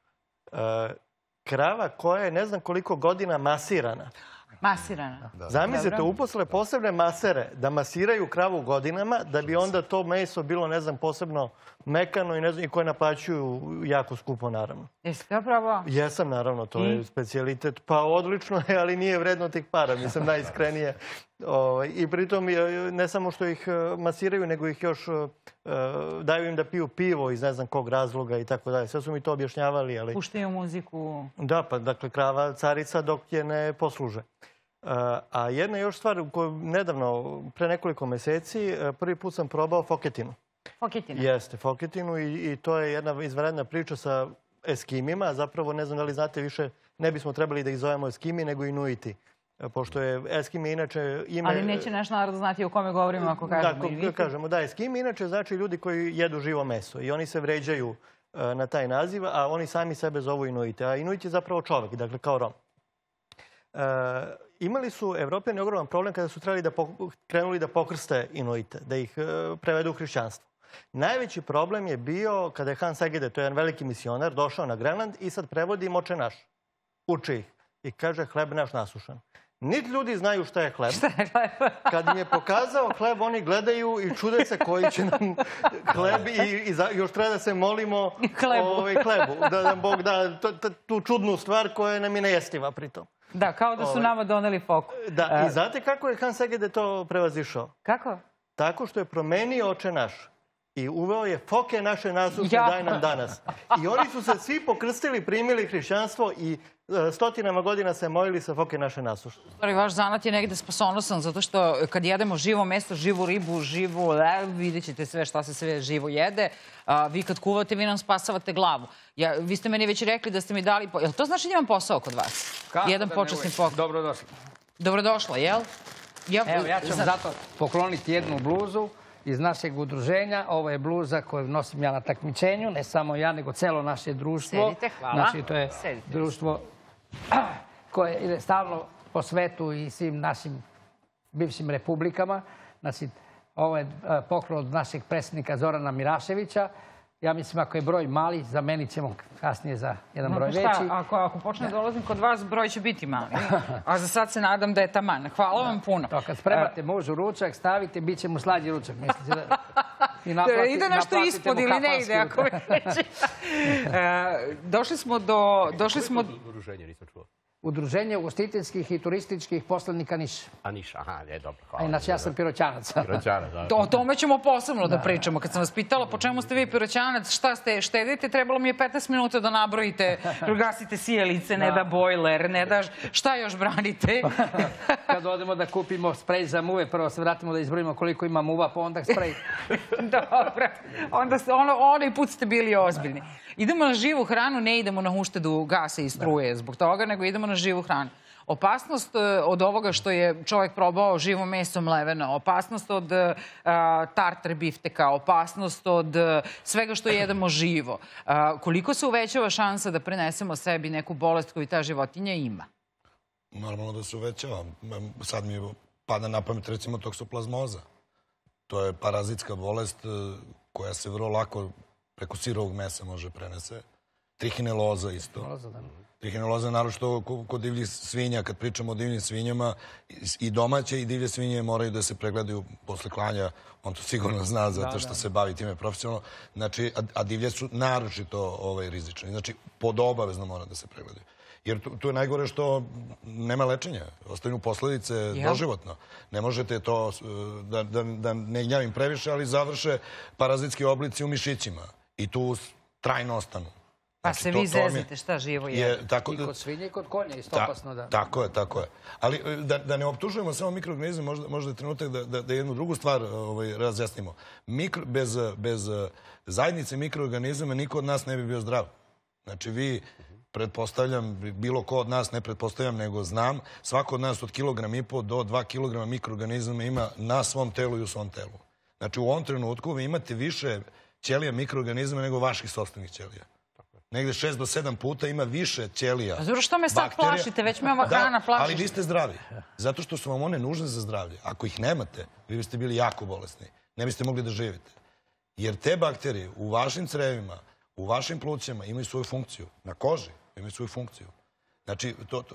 Krava koja je ne znam koliko godina masirana. Masirana. Zamislite, uposle posebne masere da masiraju kravu godinama, da bi onda to meso bilo, ne znam, posebno mekano i ne znam, i koje naplaćuju jako skupo, naravno. Jesi ga probao? Jesam, naravno, to je specijalitet. Pa odlično je, ali nije vredno tih para, mislim, najiskrenije. I pritom, ne samo što ih masiraju, nego ih još daju im da piju pivo iz ne znam kog razloga i tako dalje. Sve su mi to objašnjavali, ali... Puštaju muziku. Da, pa dakle, krava carica dok je ne posluže. A jedna još stvar koju nedavno, pre nekoliko meseci, prvi put sam probao foketinu. Foketinu? Jeste, foketinu i to je jedna izvanredna priča sa Eskimima. Zapravo, ne znam da li znate više, ne bismo trebali da ih zovemo Eskimi, nego Inuiti. Pošto je Eskimi inače ime... Ali neće naš narod znati o kome govorimo ako kažemo Inuiti. Da, kažemo, da, Eskimi inače znači ljudi koji jedu živo meso i oni se vređaju na taj naziv, a oni sami sebe zovu Inuite. A Inuit je zapravo čovek, dakle kao Rom. Imali su Evropljani ogroman problem kada su krenuli da pokrste Inuite, da ih prevedu u hrišćanstvo. Najveći problem je bio kada je Hans Egede, to je jedan veliki misionar, došao na Grenland i sad prevodi Oče naš. Uči ih i kaže hleb naš nasušan. Niti ljudi znaju šta je hleb. Šta je hleb? Kad mi je pokazao hleb, oni gledaju i čude se koji će nam hleb i još treba da se molimo hlebu. Da nam Bog da tu čudnu stvar koja nam je nejestiva pritom. Da, kao da su nama doneli foku. Da, i znate kako je Hans Egede to prevazišao? Kako? Tako što je promenio Oče naš. I uveo je foke naše nasušne daj nam danas. I oni su se svi pokrstili, primili hrišćanstvo i stotinama godina se molili sa foke naše nasušne. Vaš zanat je negde spasonosan, zato što kad jedemo živo meso, živu ribu, živu lev, vidjet ćete sve šta se sve živo jede. Vi kad kuvate, vi nam spasavate glavu. Vi ste meni već rekli da ste mi dali... Jel to znači da imam posao kod vas? Jedan počasni poklon. Dobrodošla. Dobrodošla, jel? Evo, ja ću vam zato pokloniti jednu bluzu iz našeg udruženja. Ovo je bluza koju nosim ja na takmičenju, ne samo ja, nego celo naše društvo. Sedite, hvala. Znači, to je društvo koje ide stalno po svetu i svim našim bivšim republikama. Znači, ovo je poklon od našeg predsjednika Zorana Miraševića. Ja mislim, ako je broj mali, zamenit ćemo kasnije za jedan broj veći. Ako, ako počne dolazim kod vas, broj će biti mali. A za sad se nadam da je taman. Hvala vam puno. To, kad spremate mužu ručak, stavite, bit će mu slađi ručak. Mislite da... I naplati, ide nešto ispod ili ne ide, ako mi neće. Došli smo do... Došli smo... Udruženje, nisam čuo. Udruženje ugostiteljskih i turističkih poslanika Niš. A Niš, aha, je dobro. Hvala. A inače, ja sam Piroćanac. Piroćanac, da. O tome ćemo posebno da pričamo. Kad sam vas pitala po čemu ste vi Piroćanac, šta ste štedite, trebalo mi je petnaest minuta da nabrojite, gasite sijalice, ne da bojler, ne da šta još branite. Kad odemo da kupimo sprej za muve, prvo se vratimo da izbrojimo koliko ima muva, pa onda sprej. Dobro. Onda onaj put ste bili ozbiljni. Idemo na živu hranu, ne idemo na uštedu gasa i struje zbog toga, nego idemo na živu hranu. Opasnost od ovoga što je čovjek probao živo meso mleveno, opasnost od tartar bifteka, opasnost od svega što jedemo živo. Koliko se uvećava šansa da prenesemo sebi neku bolest koju ta životinja ima? Normalno da se uvećava. Sad mi pada na pamet recimo toksoplazmoza. To je parazitska bolest koja se vrlo lako preko sirovog mesa može prenese. Trihineloza isto. Trihineloza naročito kod divljih svinja. Kad pričamo o divljim svinjama, i domaće i divlje svinje moraju da se pregledaju posle klanja. On to sigurno zna zato što se bavi time profesionalno. Znači, a divlje su naročito rizične. Znači, pod obavezno mora da se pregledaju. Jer tu je najgore što nema lečenja. Ostaju posledice doživotno. Ne možete to, da ne gnjavim previše, ali završe parazitski oblici u mišićima. I tu trajno ostanu. Pa se vi zezite šta živo je. I kod svinje i kod konja, isto opasno da... Tako je, tako je. Ali da ne optužujemo samo mikroorganizme, možda je trenutak da jednu drugu stvar razjasnimo. Bez zajednice mikroorganizama niko od nas ne bi bio zdrav. Znači vi, pretpostavljam, bilo ko od nas, ne pretpostavljam, nego znam, svako od nas od kilogram i po do dva kilograma mikroorganizama ima na svom telu i u svom telu. Znači u ovom trenutku vi imate više ćelija mikroorganizama nego vaših sobstvenih ćelija. Negde šest do sedam puta ima više ćelija. A zato što me sad plašite, već me ova hrana plaši. Ali vi ste zdravi. Zato što su vam one nužne za zdravlje. Ako ih nemate, vi biste bili jako bolesni. Ne biste mogli da živite. Jer te bakterije u vašim crevima, u vašim plućima imaju svoju funkciju. Na koži imaju svoju funkciju. Znači,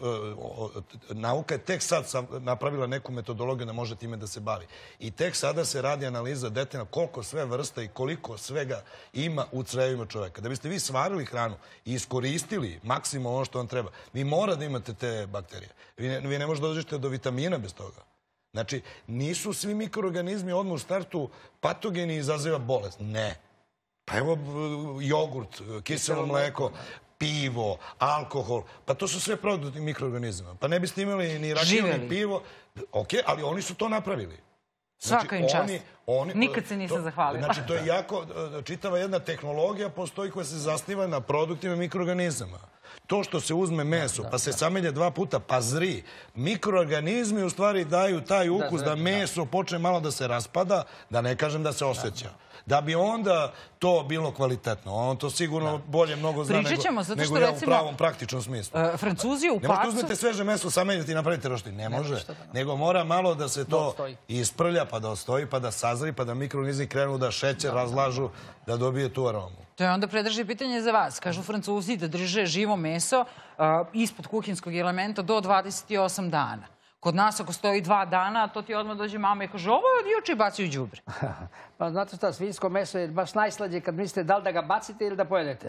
nauka je tek sad napravila neku metodologiju da može time da se bavi. I tek sada se radi analiza detaljna koliko sve vrsta i koliko svega ima u crevima čoveka. Da biste vi svarili hranu i iskoristili maksimalno ono što vam treba, vi mora da imate te bakterije. Vi ne možete da dođete do vitamina bez toga. Znači, nisu svi mikroorganizmi odmah u startu patogeni i izaziva bolest. Ne. Pa evo jogurt, kiselo mleko, pivo, alkohol, pa to su sve produkti mikroorganizama. Pa ne biste imali ni rakiju, ni pivo. Ok, ali oni su to napravili. Svaka im čast. Nikad se nisam zahvalila. Znači, to je jako, čitava jedna tehnologija postoji koja se zasniva na produktima mikroorganizama. To što se uzme meso, pa se samelje dva puta, pa zri. Mikroorganizmi u stvari daju taj ukus da meso počne malo da se raspada, da ne kažem da se osjeća. Da bi onda to bilo kvalitetno. On to sigurno bolje mnogo zna nego ja u pravom praktičnom smislu. Francuzi u pacu... Ne možete uzmete sveže meso, sameljete i napravite roštilj. Ne može. Nego mora malo da se to isprlja, pa da ostoji, pa da sazri, pa da mikroorganizmi krenu da šećer razlažu, da dobije tu aromu. To je onda predrži pitanje za vas. Kažu Francuzi da drže živo meso ispod kuhinskog elementa do dvadeset osam dana. Kod nas ako stoji dva dana, to ti odmah dođe mama i kaže ovo je od juče i baci u đubre. Pa znate šta, svinjsko meso je baš najslađe kad mislite da li da ga bacite ili da pojedete.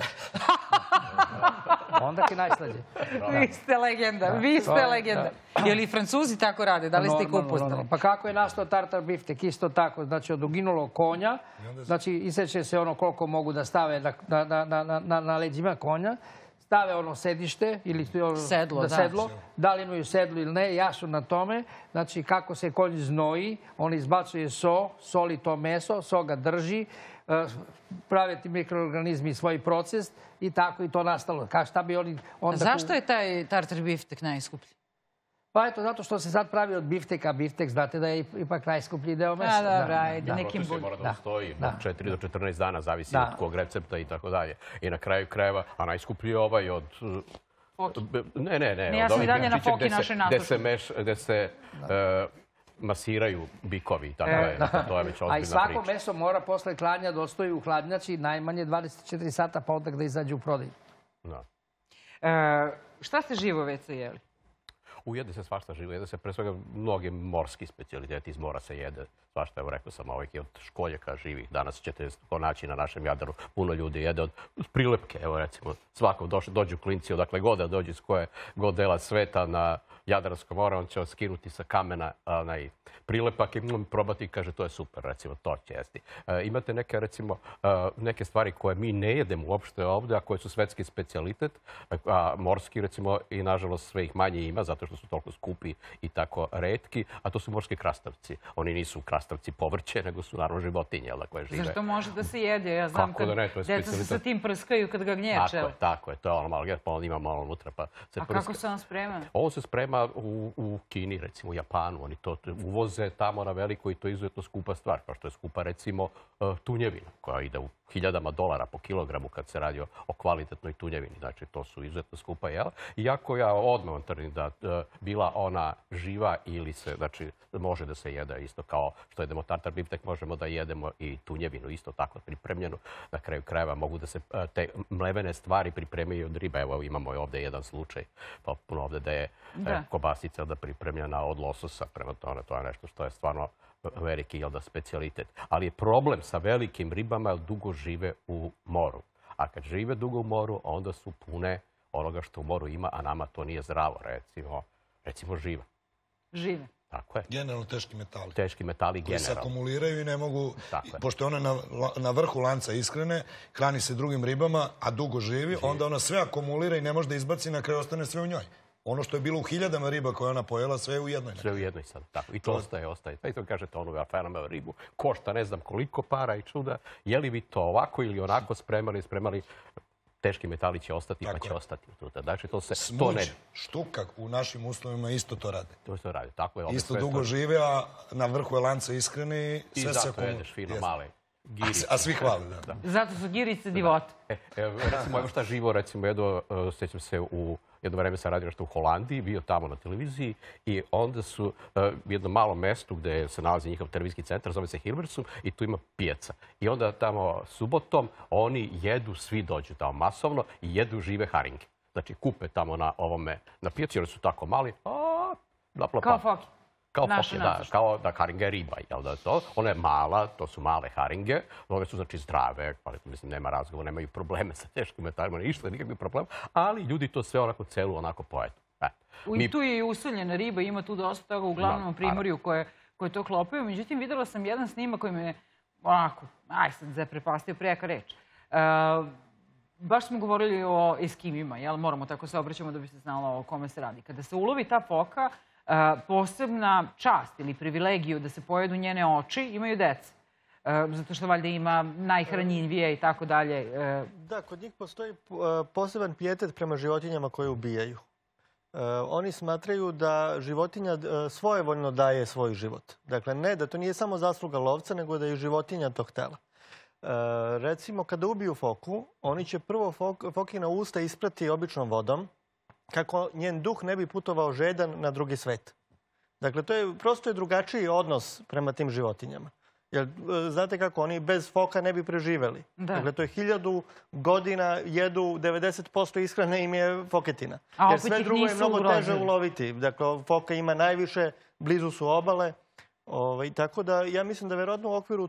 Onda je najslađe. Vi ste legenda, vi ste legenda. Je li Francuzi tako rade? Da li ste ih upoznali? Pa kako je nastao tartar biftek? Isto tako, znači od uginulog konja, znači iseče se ono koliko mogu da stave na leđima konja, stave ono sedište ili sedlo, da li imaju sedlo ili ne, jasno na tome. Znači kako se konj znoji, on izbacuje so, soli to meso, so ga drži, prave ti mikroorganizmi svoj proces i tako i to nastalo. Zašto je taj tartar biftek najskuplji? Pa eto, zato što se sad pravi od bifteka. Biftek, znate da je ipak najskuplji deo mesa. Da, dobra, ajde, nekim bolj. Mora da stoji od četiri do četrnaest dana, zavisi od kog recepta i tako dalje. I na kraju krajeva, a najskuplji je ovaj od... Foki. Ne, ne, ne. Ja sam i dalje na Foki našoj natuši. Gde se masiraju bikovi. Tako je, to je već ozbiljna priča. A i svako meso mora posle klanja da ostoji u hladnjači najmanje dvadeset četiri sata pa onda da izađe u prodaju. Šta ste živo već jeli? Ujede se svašta živo, jede se pre svega mnogi morski specijaliteti, iz mora se jede svašta. Evo rekao sam, ovih je od školjaka živih. Danas ćete to naći na našem Jadranu. Puno ljudi jede od prilepke. Evo recimo, svako dođu klinci odakle god da dođu iz koje god dela sveta na Jadransko more, on će skinuti sa kamena onaj prilepak i probati i kaže to je super, recimo, to će jesti. Imate neke, recimo, neke stvari koje mi ne jedemo uopšte ovde, a koje su svetski specijalitet, a morski, recimo, i nažalost sve ih manje ima, zato što su toliko skupi i tako retki, a to su morski krastavci. Oni nisu krastavci povrće, nego su naravno životinje, koje žive. Zašto može da se jede? Ja znam kad deca se sa tim prskaju kad ga gnječe. Tako je, tako je. To je ono malo, pa on ima malo unutra pa se prska. A kako se on sprema? Ovo se sprema u Kini, recimo u Japanu. Oni to uvoze tamo na veliko i to je izuzetno skupa stvar. Kao što je skupa, recimo, tunjevina koja ide u hiljadama dolara po kilogramu kad se radi o kvalitetnoj tunjevini. Znači, to su izuzetno skupa jela. Iako ja odmah tvrdim da bila ona živa ili se, znači, može da se jede isto kao što jedemo tartar biftek, možemo da jedemo i tunjevinu isto tako pripremljenu. Na kraju krajeva mogu da se te mlevene stvari pripremaju od ribe. Evo imamo ovdje jedan slučaj, popuno ovdje da je kobasica da pripremljena od lososa. Prema tome, to je nešto što je stvarno veliki, jel da, specijalitet. Ali je problem sa velikim ribama jer dugo žive u moru. A kad žive dugo u moru, onda su pune onoga što u moru ima, a nama to nije zdravo, recimo, recimo živa. Žive. Tako je. Generalno teški metali. Teški metali generalno. Koji se akumuliraju i ne mogu, pošto je ona na vrhu lanca ishrane, hrani se drugim ribama, a dugo živi, onda ona sve akumulira i ne može da izbaci, na kraju ostane sve u njoj. Ono što je bilo u hiljadama riba koje ona pojela, sve je u jednoj. Sve u jednoj sad, tako. I to ostaje, ostaje. I to kažete onu aferama ribu, košta ne znam koliko para i čuda. Je li vi to ovako ili onako spremali, spremali, teški metali će ostati, pa će ostati. Znači, to se... Smuđ, štuka u našim uslovima isto to rade. To se radi, tako je. Isto dugo žive, a na vrhu je lanca ishrane i sve se akumulira. I zato jedeš fino male girice. A svi hvali, da. Zato su girice divote. Recimo, evo šta živo, recimo, jedno, sjećam se u jedno vreme sam radio nešto u Holandiji, bio tamo na televiziji i onda su u jednom malom mestu gde se nalazi njihov televizijski centar, zove se Hilversum i tu ima pijaca. I onda tamo subotom oni jedu, svi dođu tamo masovno i jedu žive haringe. Znači kupe tamo na ovome, na pijaci, jer su tako mali. Kao foki. Kao foke, da, kao da haringa je riba, jel da to? Ona je mala, to su male haringe, one su znači zdrave, mislim, nema razgovora, nemaju probleme sa teškim metalima, ništa, nikakvih problema, ali ljudi to sve onako celu onako pojedu. I tu je i usoljena riba, ima tu dosta toga, uglavnom u Primorju koje to klopaju. Međutim, videla sam jedan snimak koji me onako, aj sad zaprepastio prejaka reč. Baš smo govorili o eskimima, jel? Moramo tako se obraćamo da bi se znalo o kome se radi. Kada se ulovi ta foka, posebna čast ili privilegiju da se pojedu njene oči imaju dece. Zato što valjda ima najhranjivije i tako dalje. Da, kod njih postoji poseban pijetet prema životinjama koje ubijaju. Oni smatraju da životinja svojevoljno daje svoj život. Dakle, ne, da to nije samo zasluga lovca, nego da je životinja tog tela. Recimo, kada ubiju foku, oni će prvo fokina usta isprati običnom vodom, kako njen duh ne bi putovao žedan na drugi svet. Dakle, to je prosto je drugačiji odnos prema tim životinjama. Jer, znate kako, oni bez foka ne bi preživeli. Dakle, to je hiljadu godina, jedu devedeset posto ishrane im je foketina. Jer sve drugo je mnogo teže uloviti. Dakle, foka ima najviše, blizu su obale. Tako da, ja mislim da verovatno u okviru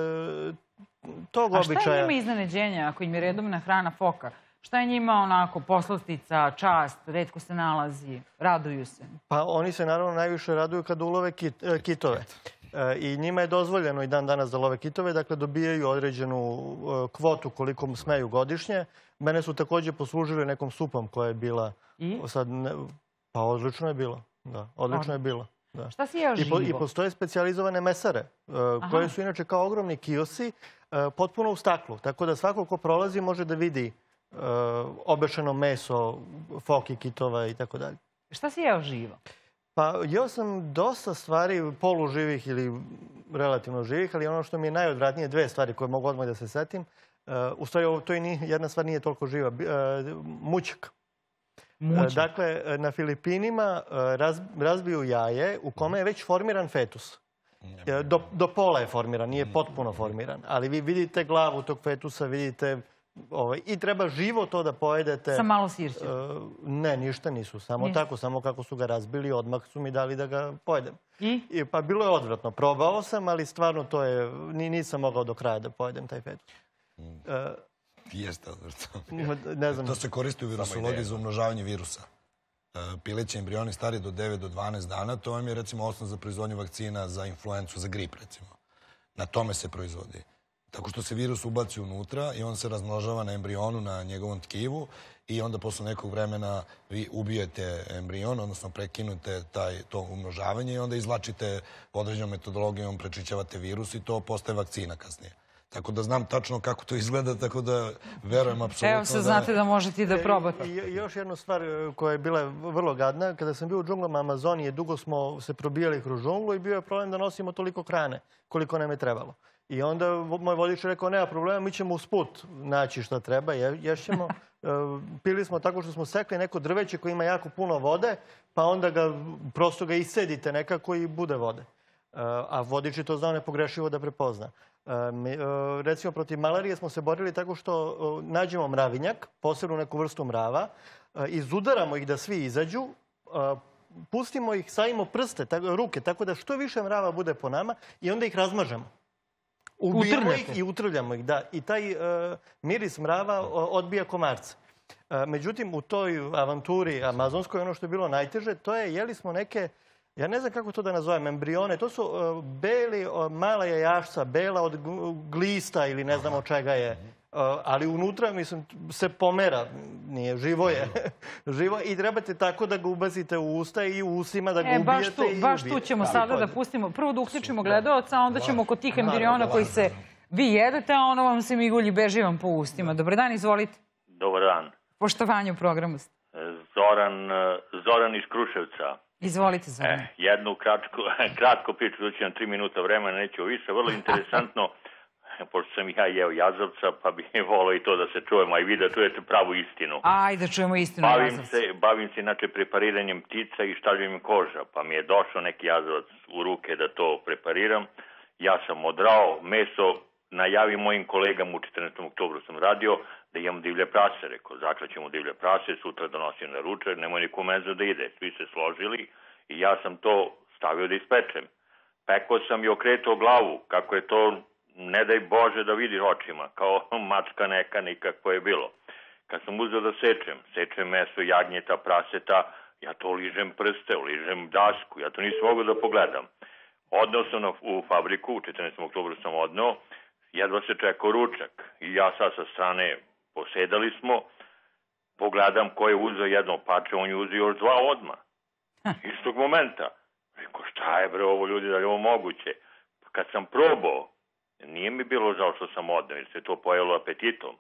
tog običaja... A šta je njima iznenađenja ako im je redovna hrana foka? Šta je njima onako poslastica, čast, retko se nalazi, raduju se? Pa oni se naravno najviše raduju kad ulove kitove. I njima je dozvoljeno i dan danas da love kitove, dakle dobijaju određenu kvotu koliko smeju godišnje. Mene su također poslužili nekom supom koja je bila... I? Pa odlično je bilo, da, odlično je bilo. Šta si jeo živo? I postoje specijalizovane mesare, koje su inače kao ogromni kiosi, potpuno u staklu. Tako da svako ko prolazi može da vidi obešeno meso, foki, kitova i tako dalje. Šta si jeo živo? Pa jeo sam dosta stvari poluživih ili relativno živih, ali ono što mi je najodvratnije, dve stvari koje mogu odmah da se setim. U stvari, to jedna stvar nije toliko živa. Mućak. Muće. Dakle, na Filipinima razbiju jaje u kome je već formiran fetus. Do, do pola je formiran, nije potpuno formiran. Ali vi vidite glavu tog fetusa, vidite... Ovaj, i treba živo to da pojedete. Sa malo sirća? Ne, ništa nisu. Samo tako, samo kako su ga razbili, odmah su mi dali da ga pojedem. I? I pa bilo je odvratno. Probao sam, ali stvarno to je... Nisam mogao do kraja da pojedem taj fetus. Jeste odvratno. Ne znam. To se koristi u virusologiji za umnožavanje virusa. Pileći embrioni stari do devet do dvanaest dana, to vam je recimo osnov za proizvodnju vakcina za influencu, za grip recimo. Na tome se proizvodi. Tako što se virus ubaci unutra i on se razmnožava na embrionu, na njegovom tkivu i onda posle nekog vremena vi ubijete embrion, odnosno prekinute taj, to umnožavanje i onda izvlačite određenom metodologijom, prečićavate virus i to postaje vakcina kasnije. Tako da znam tačno kako to izgleda, tako da verujem apsolutno. Evo se znate da možete i da probate. I još jedna stvar koja je bila vrlo gadna, kada sam bio u džunglama Amazonije, dugo smo se probijali kroz džunglu i bio je problem da nosimo toliko hrane koliko nam je trebalo. I onda moj vodič je rekao, nema problema, mi ćemo usput naći šta treba, ješćemo. Pili smo tako što smo sekli neko drveće koje ima jako puno vode, pa onda ga, prosto ga iscedite nekako i bude vode. A vodič je to znao nepogrešivo da prepozna. Recimo, protiv malarije smo se borili tako što nađemo mravinjak, posebno neku vrstu mrava, izudaramo ih da svi izađu, pustimo ih, stavimo prste, ruke, tako da što više mrava bude po nama i onda ih razmažemo. Ubijamo ih i utrljamo ih, da. I taj miris mrava odbija komarce. Međutim, u toj avanturi amazonskoj, ono što je bilo najteže, to je, jeli smo neke, ja ne znam kako to da nazovem, embrione. To su beli, mala jajašca, bela od glista ili ne znam od čega je. Ali unutra, mislim, se pomera. Nije, živo je. Živo i trebate tako da ga ubacite u usta i u usima da ga ubijete i ubijete. Baš tu ćemo sada da pustimo. Prvo da uključimo gledalca, a onda ćemo kod tih embriona koji se vi jedete, a ono vam se migulji beži vam po ustima. Dobar dan, izvolite. Dobar dan. Poštovanje u programu. Zoran iz Kruševca. Izvolite, Zoran. Jednu kratko priču, doći nam tri minuta vremena, neću više. Vrlo interesantno. Pošto sam ja jeo jazavca, pa bih volio i to da se čujemo, a i vi da čujete pravu istinu. Ajde, čujemo istinu jazavca. Bavim se, inače, prepariranjem ptica i štavljanjem koža, pa mi je došao neki jazavac u ruke da to prepariram. Ja sam odrao meso, najavim mojim kolegama u četrnaestom oktobru sam radio da imam divlje prase. Rekao, zaklaćemo divlje prase, sutra donosim na ručak, nemoj niko menza da ide. Svi se složili i ja sam to stavio da ispečem. Pekao sam i okretao glavu, kako je to... ne daj Bože da vidiš očima, kao mačka neka, nikakvo je bilo. Kad sam uzeo da sečem, sečem meso, jagnjeta, praseta, ja to ližem prste, ližem dasku, ja to nisam mogao da pogledam. Odneo sam u fabriku, u četrnaestom oktobru sam odneo, jedva se čekao ručak i ja sad sa strane posedali smo, pogledam ko je uzeo jedno pače, on je uzeo još dva odma. Istog momenta. Rekao, šta je bre ovo ljudi, da je ovo moguće? Kad sam probao, nije mi bilo žao što sam odneo, jer se to pojelo apetitom.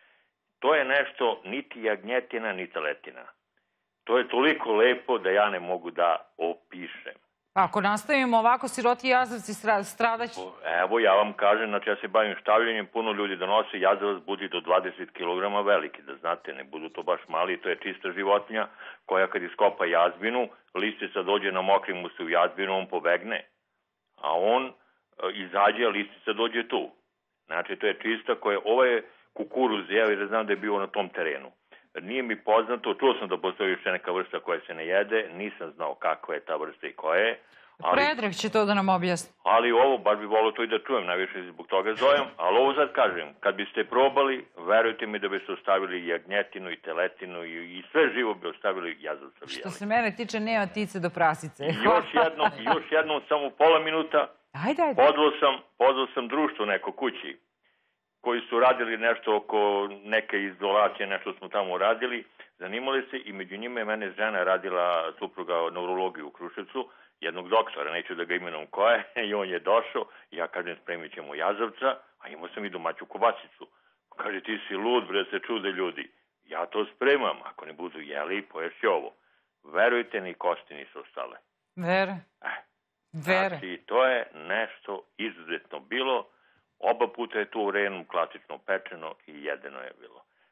To je nešto, niti jagnjetina, ni teletina. To je toliko lepo da ja ne mogu da opišem. Ako nastavimo ovako, siroti jazavci stradaće? Evo, ja vam kažem, znači ja se bavim štavljanjem, puno ljudi donose, jazavac budi do dvadeset kilograma veliki, da znate, ne budu to baš mali, to je čista životinja koja kad iskopa jazbinu, listica dođe na mokrim mu se u jazbinu, on pobegne, a on izađe, a listica dođe tu. Znači, to je čista koja, ovo je kukuruz, ja jer znam da je bio na tom terenu. Nije mi poznato, čuo sam da postoji još neka vrsta koja se ne jede, nisam znao kakva je ta vrsta i koja je. Predrag će to da nam objasni. Ali ovo, baš bi volio to i da čujem, najviše zbog toga zovem, ali ovo sad kažem, kad biste probali, verujte mi da biste ostavili i jagnjetinu i teletinu i sve živo bi ostavili jazavca. Što se mene tiče, nema tice do prasice. Još jednom, još jednom, samo pola minuta, ajde, ajde. Pozvao sam društvo neko kući, koji su radili nešto oko neke izolacije, nešto smo tamo radili, zanimali se i među njima je mene žena radila supruga neurologiju u Kruševcu, jednog doktora, neću da ga imenom ko je, i on je došao, ja kažem spremit ćemo jazavca, a imao sam i domaću kobasicu. Kaže, ti si lud, bre, se čude ljudi. Ja to spremam, ako ne budu jeli, poješći ovo. Verujte, ni kosti nisu ostale. Vere. Eh. Vere. Znači, to je nešto izuzetno bilo. Oba puta je to u Renu klasično pečeno i jedeno je bilo.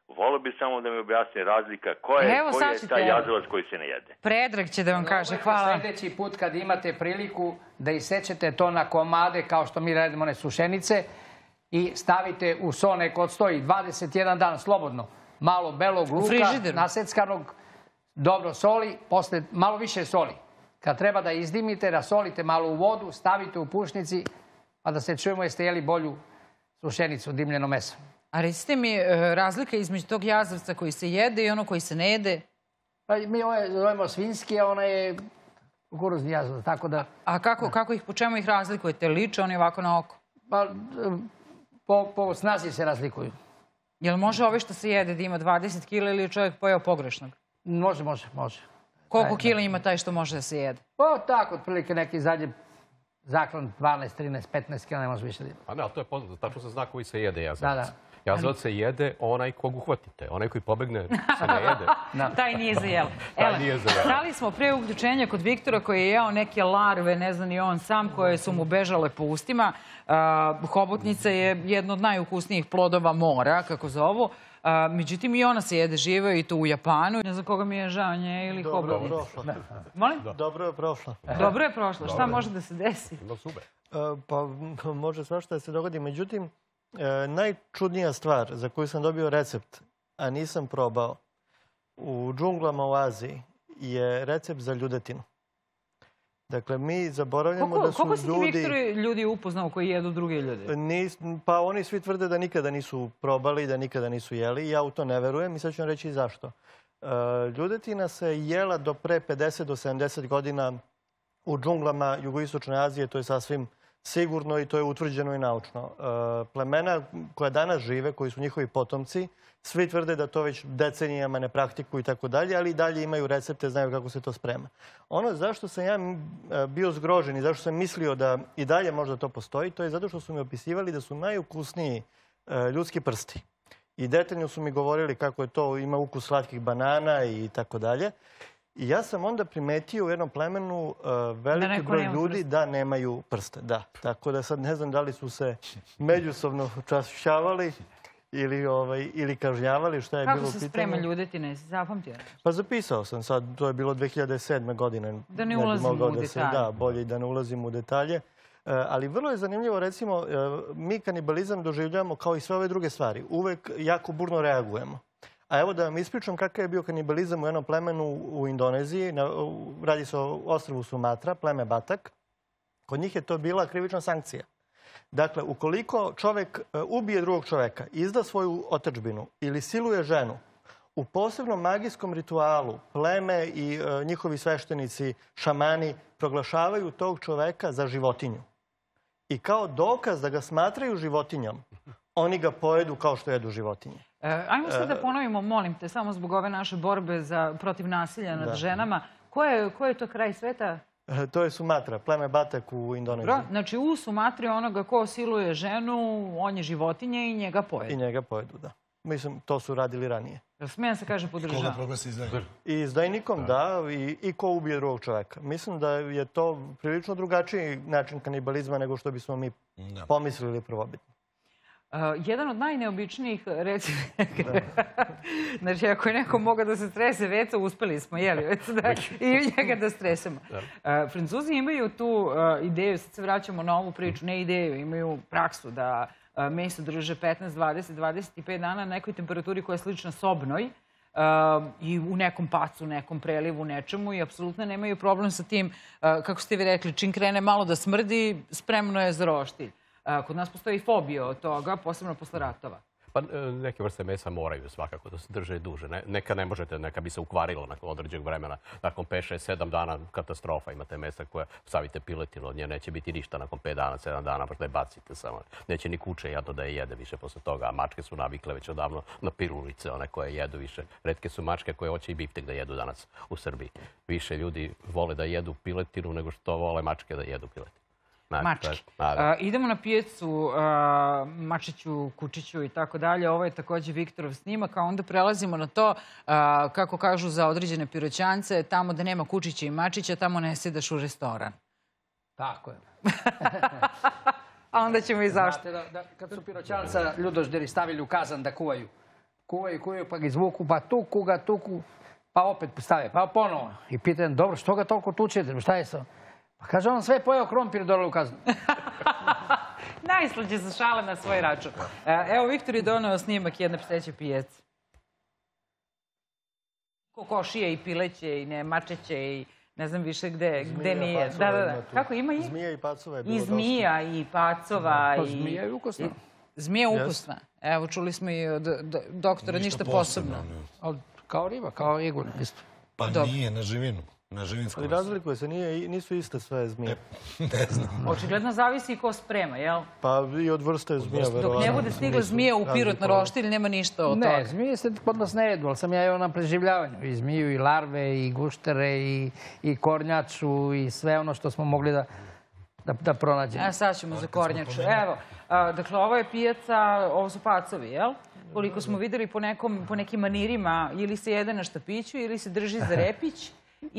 Volio bi samo da mi objasni razlika koja je, koji je taj jazavac koji se ne jede. Predrag će da vam kaže, hvala. Sljedeći put kad imate priliku da isečete to na komade, kao što mi radimo one sušenice, i stavite u so nek odstoji dvadeset jedan dan slobodno. Malo belog luka, naseckanog, dobro soli, posle malo više soli. Kad treba da izdimite, rasolite malo u vodu, stavite u pušnici, pa da se čujemo jeste jeli bolju sušenicu, dimljeno meso. A recite mi, razlika između tog jazavca koji se jede i ono koji se ne jede? Mi ovo zovemo svinjski, a ona je kukuruzni jazavac, tako da... A kako ih, po čemu ih razlikujete? Liče oni ovako na oko? Pa, po snazi se razlikuju. Jel može ove što se jede da ima dvadeset kila ili je čovjek pojeo pogrešnog? Može, može, može. Koliko kila ima taj što može da se jede? Pa tako, otprilike neki zadnji zaklan dvanaest, trinaest, petnaest kila ne može više da ima. A ne, ali to je poznato, tačno se zna koji se jede jazavac. Da, da. Jazavac se jede onaj kog uhvatite, onaj koji pobegne se ne jede. Taj nije za jelo. Taj nije za jelo. Stali smo pre uključenja kod Viktora koji je jeo neke larve, ne znam ni on sam, koje su mu bežale po ustima. Hobotnica je jedno od najukusnijih plodova mora, kako zovu. Međutim, i ona se jede živa i to u Japanu. Ne znam koga mi je žao, nje ili hobotnica. Dobro je prošla. Molim? Dobro je prošla. Dobro je prošla. Šta može da se desi? Pa može svašta da se dogodi. Međutim, najčudnija stvar za koju sam dobio recept, a nisam probao, u džunglama u Aziji je recept za ljudetinu. Dakle, mi zaboravljamo da su ljudi... Koliko si ti, Viktore, ljudi upoznao koji jedu druge ljude? Pa oni svi tvrde da nikada nisu probali, da nikada nisu jeli. Ja u to ne verujem i sad ću vam reći zašto. Ljudetina se jela do pre pedeset do sedamdeset godina u džunglama jugoistočne Azije, to je sasvim sigurno i to je utvrđeno i naučno. Plemena koja danas žive, koji su njihovi potomci, svi tvrde da to već decenijama ne praktikuju i tako dalje, ali i dalje imaju recepte, znaju kako se to sprema. Ono zašto sam ja bio zgrožen i zašto sam mislio da i dalje možda to postoji, to je zato što su mi opisivali da su najukusniji ljudski prsti. I detaljno su mi govorili kako je to, ima ukus slatkih banana i tako dalje. I ja sam onda primetio u jednom plemenu veliki broj ljudi da nemaju prste. Da, tako da sad ne znam da li su se međusobno čašćavali ili kažnjavali, šta je bilo u pitanju. Kako se sprema ljudetine, jesi zapamtio? Pa zapisao sam sad, to je bilo dve hiljade sedme. godine. Da ne ulazimo u detalje. Da, bolje da ne ulazimo u detalje. Ali vrlo je zanimljivo, recimo, mi kanibalizam doživljavamo kao i sve ove druge stvari. Uvek jako burno reagujemo. A evo da vam ispričam kakav je bio kanibalizam u jednom plemenu u Indoneziji. Radi se o ostrvu Sumatra, pleme Batak. Kod njih je to bila krivična sankcija. Dakle, ukoliko čovek ubije drugog čoveka, izda svoju otadžbinu ili siluje ženu, u posebnom magijskom ritualu pleme i njihovi sveštenici, šamani, proglašavaju tog čoveka za životinju. I kao dokaz da ga smatraju životinjom, oni ga pojedu kao što jedu životinje. Ajmo sad da ponovimo, molim te, samo zbog ove naše borbe protiv nasilja nad ženama. Ko je to kraj sveta? To je Sumatra, pleme Batak u Indoneziji. Znači u Sumatri onoga ko siluje ženu, on je životinje i njega pojedu. I njega pojedu, da. Mislim, to su radili ranije. Smijem se kaže podržava. Koga proglasi izdajnikom? I izdajnikom, da, i ko ubije drugog čoveka. Mislim da je to prilično drugačiji način kanibalizma nego što bismo mi pomislili prvobitno. Jedan od najneobičnijih, recimo, znači ako je neko mogao da se strese veca, uspeli smo, jeli, i njega da stresemo. Francuzi imaju tu ideju, sad se vraćamo na ovu priču, ne ideju, imaju praksu da meso drže petnaest, dvadeset, dvadeset pet dana na nekoj temperaturi koja je slična sobnoj i u nekom pacu, nekom prelivu, nečemu i apsolutno nemaju problem sa tim, kako ste vi rekli, čim krene malo da smrdi, spremno je za roštilj. Kod nas postoji fobija od toga, posebno posle ratova. Pa neke vrste mesa moraju svakako da se drže duže. Neka ne možete, neka bi se ukvarilo nakon određenog vremena. Nakon pet, šest, sedam dana katastrofa. Imate mesa koje stavite piletinu, od nje neće biti ništa nakon pet dana, sedam dana, pa što je bacite samo. Neće ni kuće jadno da je jede više posle toga. A mačke su navikle već odavno na pirulice, one koje jedu više. Retke su mačke koje hoće i biftek da jedu danas u Srbiji. Više ljudi vole da jedu piletinu nego što vole mačke da jedu piletinu. Mački. Idemo na pijecu Mačiću, Kučiću i tako dalje. Ovo je također Viktorov snimak, a onda prelazimo na to, kako kažu za određene piroćance, tamo da nema Kučića i Mačića, tamo ne sedaš u restoran. Tako je. A onda ćemo i zašto. Kad su piroćanca ljudožderi stavili u kazan da kuvaju kuvaju, kuvaju, pa ga izvuku, pa tuku ga, tuku, pa opet stave, pa ponovo. I pitam, dobro, što ga toliko tučete, šta je sa? Pa kaže, on sve pojeo krompir dole u kaznu. Najslađe se šale na svoj račun. Evo, Viktor je doneo snimak jedne pseće pijace. Kokošije i pileće i ne mačeće i ne znam više gde nije. Da, da, da. Kako ima i? Zmija i pacova je bilo dosta. I zmija i pacova. Zmija je ukusna. Zmija je ukusna. Evo, čuli smo i od doktora, ništa posebno. Kao riba, kao iguna, isto. Pa nije, na živinu. Ali razlikuje se, nisu iste sve zmije. Ne znam. Očigledno zavisi i ko sprema, jel? Pa i od vrste zmija, verovatno. Dok ne bude stigla zmija u Pirot na roštilj, nema ništa od toga. Ne, zmije se kod nas ne jedu, ali sam ja evo na preživljavanju. I zmiju, i larve, i guštere, i kornjaču, i sve ono što smo mogli da pronađemo. Evo sad ćemo za kornjaču. Evo, dakle, ovo je pijaca, ovo su pacovi, jel? Koliko smo videli po nekim manirima, ili se jede na štapiću, ili se drži za repić,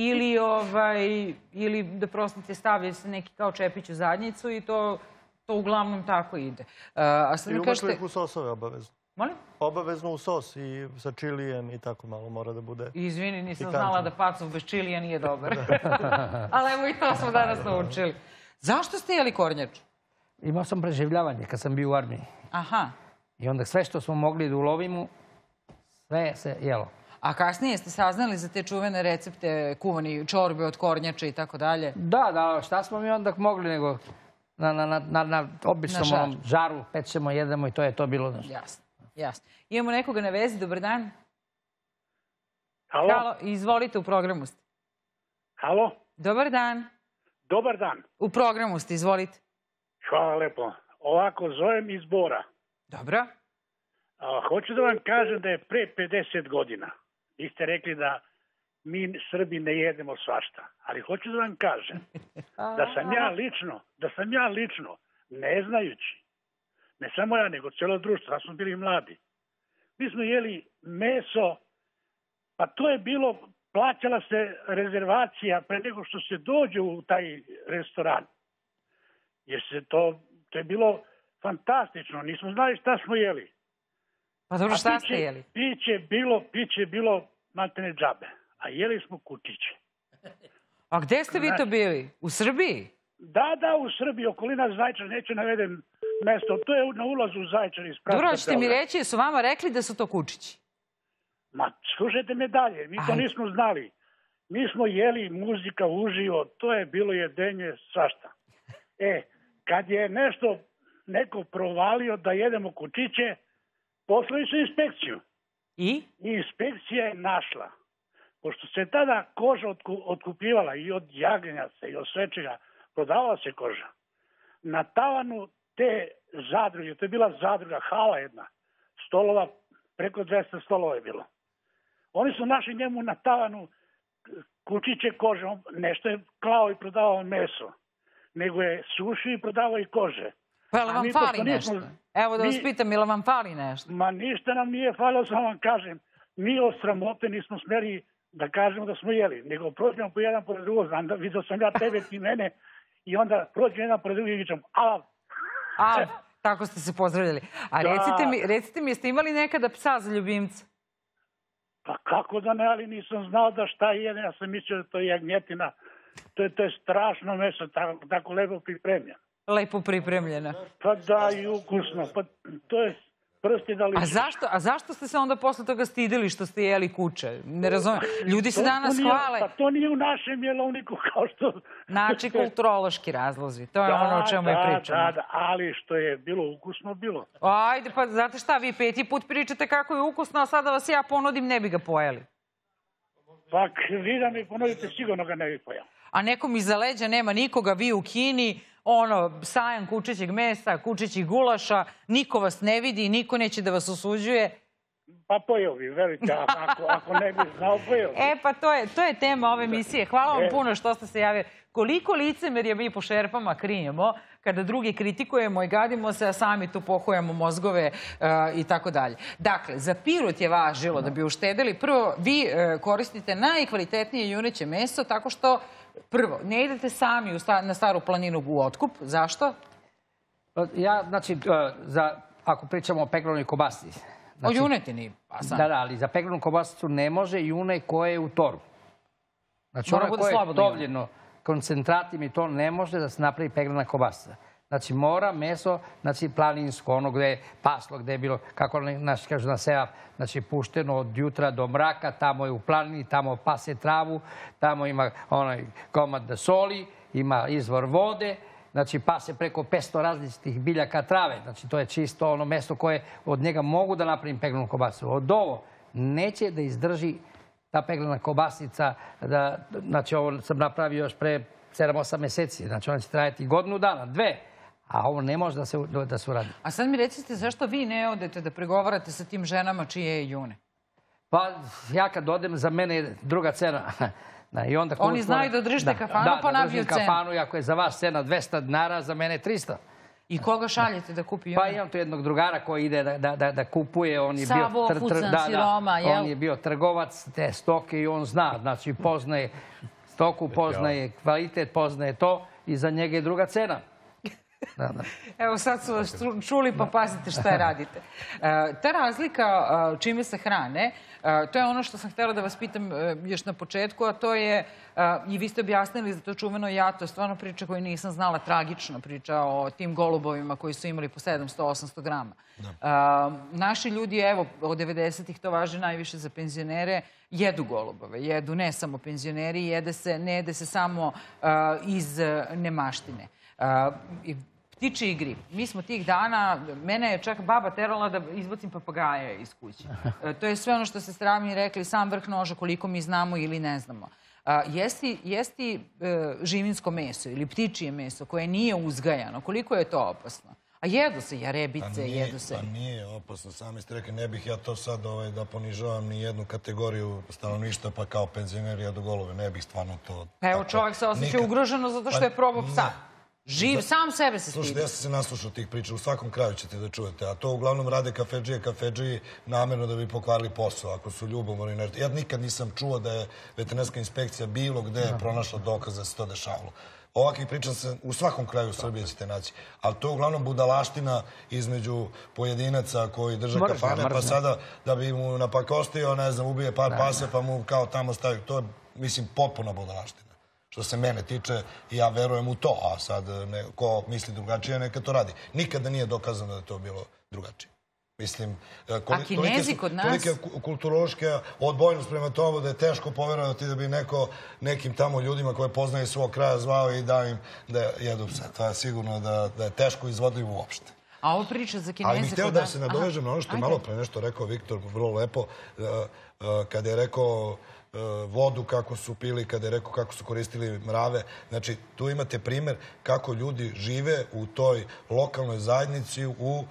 ili da prostite stavlja se neki kao čepić u zadnjicu i to uglavnom tako ide. I umetli ih u sosove obavezno. Molim? Obavezno u sos i sa čilijem i tako malo mora da bude. Izvini, nisam znala da pacov bez čilija nije dobar. Ali evo i to smo danas naučili. Zašto ste jeli kornjaču? Imao sam preživljavanje kad sam bio u armiji. Aha. I onda sve što smo mogli da ulovimo, sve se jelo. A kasnije ste saznali za te čuvene recepte, kuvani čorbe od kornjače i tako dalje? Da, da, šta smo mi onda mogli nego na običnom žaru pećemo, jedemo i to je to bilo. Jasno, jasno. Imamo nekoga na vezi, dobar dan. Halo? Izvolite, u programu ste. Halo? Dobar dan. Dobar dan. U programu ste, izvolite. Hvala lepo. Ovako, zovem iz Bora. Dobro. Hoću da vam kažem da je pre pedeset godina, vi ste rekli da mi Srbi ne jedemo svašta, ali hoću da vam kažem da sam ja lično, da sam ja lično, ne znajući, ne samo ja, nego cijelo društvo, da smo bili mladi, mi smo jeli meso, pa to je bilo, plaćala se rezervacija pre nego što se dođe u taj restoran. Jer se to, to je bilo fantastično, nismo znali šta smo jeli. Pa dobro, šta ste jeli? Piće bilo, piće bilo matene džabe, a jeli smo kučiće. A gde ste vi to bili? U Srbiji? Da, da, u Srbiji, okolina Zaječara, neću navedem mesto, to je na ulazu u Zaječar iz Pravca. Dobro, ćete mi reći, su vama rekli da su to kučići? Ma, slušajte me dalje, mi to nismo znali. Mi smo jeli muzika uživo, to je bilo jedenje svašta. E, kad je nešto neko provalio da jedemo kučiće, poslali su inspekciju. I? I inspekcija je našla. Pošto se tada koža otkupljivala i od jagnjaca i od svečega, prodavala se koža. Na tavanu te zadruge, to je bila zadruga, hala jedna, stolova, preko dvesta stolova je bilo. Oni su našli njemu na tavanu kučiće kože, nešto je klao i prodavao meso, nego je sušio i prodavao i kože. Pa li vam fali nešto? Evo da vas pitam, ili vam fali nešto? Ma ništa nam nije falilo, samo vam kažem. Mi od sramote nismo smeli da kažemo da smo jeli, nego prođemo po jedan pored drugog. Vidio sam ja tebe, ti mene, i onda prođemo jedan pored drugog i vičem, alav. Alav, tako ste se pozdravljali. A recite mi, jeste imali nekada psa za ljubimca? Pa kako da ne, ali nisam znao da šta jedem. Ja sam mislio da to je jagnjetina. To je strašno meso, tako lepo pripremljeno. Lepo pripremljena. Pa da, i ukusno. Pa to je prsti da li... A zašto ste se onda posle toga stidili što ste jeli kuće? Ne razumijem. Ljudi se danas hvale. Pa to nije u našem jelovniku kao što... Znači, kulturološki razlozi. To je ono o čemu je pričano. Da, da, ali što je bilo ukusno, bilo. Ajde, pa znate šta, vi peti put pričate kako je ukusno, a sada vas ja ponudim, ne bi ga pojeli. Pa vi da mi ponudite, sigurno ga ne bi pojeli. A nekom iza leđa nema nikoga, vi u Kini, ono, sajam kučićeg mesa, kučićih gulaša, niko vas ne vidi, niko neće da vas osuđuje. Pa pojeo bi, verite, ako ne bi znao, pojeo bi. E, pa to je tema ove emisije. Hvala vam puno što ste se javili. Koliko licemerja mi po šerpama krijemo kada drugi kritikujemo i gadimo se, a sami tu pohujemo mozgove i tako dalje. Dakle, za Pirot je važilo da bi uštedili. Prvo, vi koristite najkvalitetnije juneće meso tako što, prvo, ne idete sami na Staru planinu u otkup. Zašto? Ja, znači, ako pričamo o peklenoj kobasi, O junetini? Da, da, ali za peglanu kobasicu ne može june koje je u torbi. Znači, ono koje je tovljeno koncentratima i to ne može da se napravi peglana kobasica. Znači, mora meso, znači, planinsko, ono gde je paslo, gde je bilo, kako naš kažu na sela, znači, pušteno od jutra do mraka, tamo je u planini, tamo pase travu, tamo ima onaj komad soli, ima izvor vode, znači, pase preko petsto različitih biljaka trave. Znači, to je čisto ono mesto koje od njega mogu da napravim peglanu kobasicu. Od ovo neće da izdrži ta peglana kobasica, znači, ovo sam napravio još pre sedam osam meseci, znači, ona će trajati godinu dana, dve. A ovo ne može da se uradi. A sad mi recite, zašto vi ne odete da pregovarate sa tim ženama čije je june? Pa ja kad odem, za mene je druga cena. Oni znaju da držite kafanu, pa nabiju cenu. Da, da držim kafanu i ako je za vas cena dvesta dinara, za mene je trista. I koga šaljete da kupi june? Pa imam tu jednog drugara koji ide da kupuje. Savo, Fucan, Siroma, jel? On je bio trgovac te stoke i on zna. Znači, poznaje stoku, poznaje kvalitet, poznaje to i za njega je druga cena. Evo sad su vas čuli, pa pazite šta radite. Ta razlika čime se hrane, to je ono što sam htjela da vas pitam još na početku, a to je, i vi ste objasnili za to čuveno jato, stvarno priča koju nisam znala, tragična priča o tim golubovima koji su imali po sedamsto osamsto grama. Naši ljudi, evo, od devedesetih to važi najviše za penzionere, jedu golubove, jedu ne samo penzioneri, ne jede se samo iz nemaštine. Ptiči igri. Mi smo tih dana, mene je čak baba terala da izbacim papagaja iz kuće. To je sve ono što ste strami rekli, sam vrh noža, koliko mi znamo ili ne znamo. Jesti živinsko meso ili ptičije meso koje nije uzgajano, koliko je to opasno? A jedu se jarebice, jedu se... Pa nije opasno, sami ste rekli, ne bih ja to sad da ponižavam ni jednu kategoriju stanovništva, pa kao penzioneri jedu golube, ne bih stvarno to... Evo, čovjek se osjeća ugroženo zato što je probao psa. Živ, sam sebe se stidi. Slušajte, ja sam se naslušao tih priča, u svakom kraju ćete da čujete, a to uglavnom rade kafedžije, kafedžiji namjerno da bi pokvarili posao, ako su ljubomorni nešto. Ja nikad nisam čuo da je veterinarska inspekcija bilo gde pronašla dokaze da se to dešavalo. Ovakvih priča se u svakom kraju Srbije ćete naći. Ali to je uglavnom budalaština između pojedinaca koji drže kafane, pa sada da bi mu napakostio, ne znam, ubije par pase pa mu kao tamo stavio. To je, mislim, potpuno budalaština. Što se mene tiče, ja verujem u to, a sad ko misli drugačije, neka to radi. Nikada nije dokazano da je to bilo drugačije. Mislim, a Kinezi kod nas? Tolike kulturološke odbojnost prema tomu da je teško poverovati da bi neko nekim tamo ljudima koje poznaje svog kraja zvao i dao im da jedu psa. To je sigurno da je teško izvodljivo uopšte. A ovo priča za Kinezi kod nas? Ali mi hteo da se nadovežem na ono što je malo pre nešto rekao Viktor, vrlo lepo, kada je rekao vodu kako su pili, kada je rekao kako su koristili mrave. Znači, tu imate primer kako ljudi žive u toj lokalnoj zajednici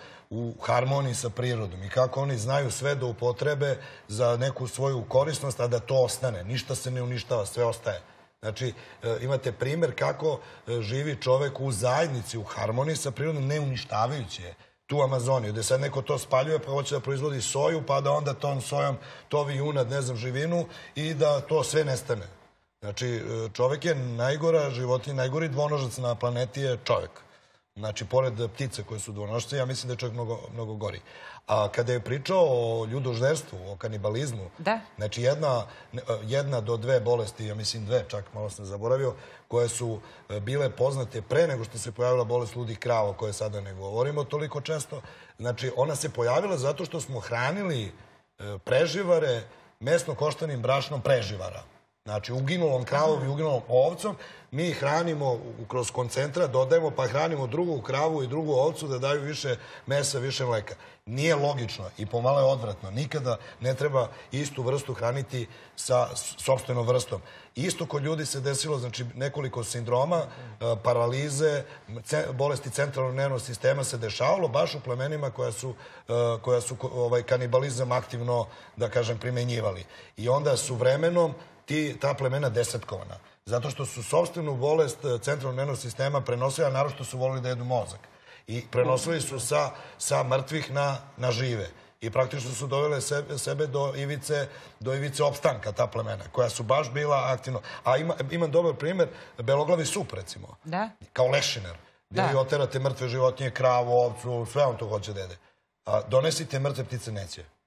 u harmoniji sa prirodom i kako oni znaju sve do upotrebe za neku svoju korisnost, a da to ostane. Ništa se ne uništava, sve ostaje. Znači, imate primer kako živi čovek u zajednici, u harmoniji sa prirodom, ne uništavajući je. Tu Amazoniju, gde sad neko to spaljuje pa hoće da proizvodi soju, pa da onda tom sojom tovi junad, ne znam, živinu i da to sve nestane. Znači, čovek je najgora životinja, najgori dvonožac na planeti je čovek. Znači, pored ptice koje su dvonožci, ja mislim da je čovjek mnogo gori. A kada je pričao o ljudožderstvu, o kanibalizmu, znači jedna do dve bolesti, ja mislim dve, čak malo sam zaboravio, koje su bile poznate pre nego što se pojavila bolest ludih krava, o kojoj sada ne govorimo toliko često. Znači, ona se pojavila zato što smo hranili preživare mesno koštanim brašnom preživara. Znači, uginulom kravom i uginulom ovcom mi hranimo kroz koncentrat, dodajemo pa hranimo drugu kravu i drugu ovcu da daju više mesa, više mleka. Nije logično i pomalo je odvratno. Nikada ne treba istu vrstu hraniti sa sopstvenom vrstom. Isto kod ljudi se desilo, znači, nekoliko sindroma, paralize, bolesti centralnog nervnog sistema se dešavalo baš u plemenima koja su kanibalizam aktivno, da kažem, primenjivali. I onda su vremenom ta plemena desetkovana. Zato što su sopstvenu bolest centralnog nervnog sistema prenosili, a naročito su volili da jedu mozak. I prenosili su sa mrtvih na žive. I praktično su dovele sebe do ivice opstanka, ta plemena, koja su baš bila aktivno. A imam dobar primjer, beloglavi sup, recimo. Da. Kao lešiner. Gdje vi oterate mrtve životinje, kravu, ovcu, sve on to hoće da jede. Donesite mrtve ptice, neće.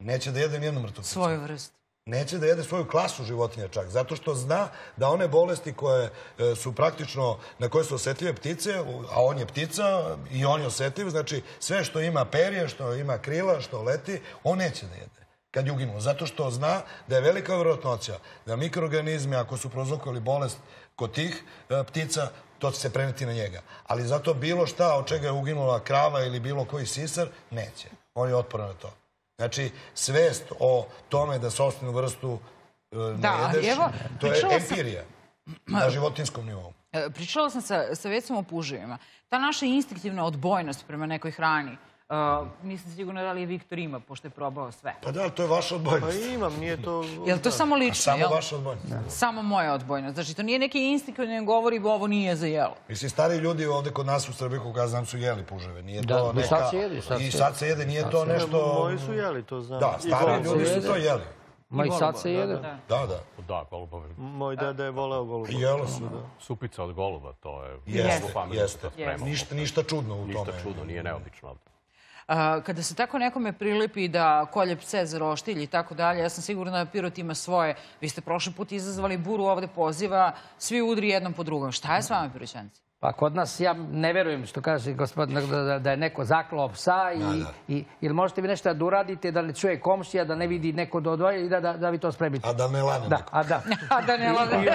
Neće da jede nijednu mrtvu pticu. Svoju vrstu. Neće da jede svoju klasu životinja čak, zato što zna da one bolesti koje su praktično, na koje su osjetljive ptice, a on je ptica i on je osjetljiv, znači sve što ima perje, što ima krila, što leti, on neće da jede kad je uginuo. Zato što zna da je velika vjerojatnoća da mikroorganizmi, ako su prouzrokovali bolest kod tih ptica, to će se preneti na njega. Ali zato bilo šta od čega je uginula krava ili bilo koji sisar, neće. On je otporan na to. Znači, svest o tome da sopstvenu vrstu ne jedeš, to je empirija na životinskom nivou. Pričala sam sa Vecom o puževima. Ta naša instinktivna odbojnost prema nekoj hrani, nisam sigurna da li Viktor ima, pošto je probao sve. Pa da, to je vaša odbojnost. Pa imam, nije to... Je li to samo lično? Samo vaša odbojnost. Samo moja odbojnost. Znači, to nije neki instinkt koji ne govori ovo nije za jelo. Mislim, stari ljudi ovde kod nas u Srbiji, koga ja znam, su jeli puževe. Nije to neka... I sad se jede. I sad se jede, nije to nešto... Moji su jeli, to znam. Da, stari ljudi su to jeli. Ma i sad se jede. Da, da. Da, golubovi. Moj deda je voleo goluba. Jelo su, da. Supica od goluba, to je... Jeste, jeste. Ništa čudno u tome. Ništa čudno, nije neobično ovdje. Kada se tako nekome prilipi da kolje pse za roštilj i tako dalje, ja sam sigurna da Pirot ima svoje. Vi ste prošli put izazvali buru ovde poziva, svi udri jednom po drugom. Šta je s vama, Piroćanci? Pa kod nas, ja ne verujem što kaže gospodin da je neko zaklao psa i ili možete vi nešto da uradite, da ne čuje komšija, da ne vidi neko do odvoja i da vi to spremite. A da ne lane neko. A da. A da ne lane.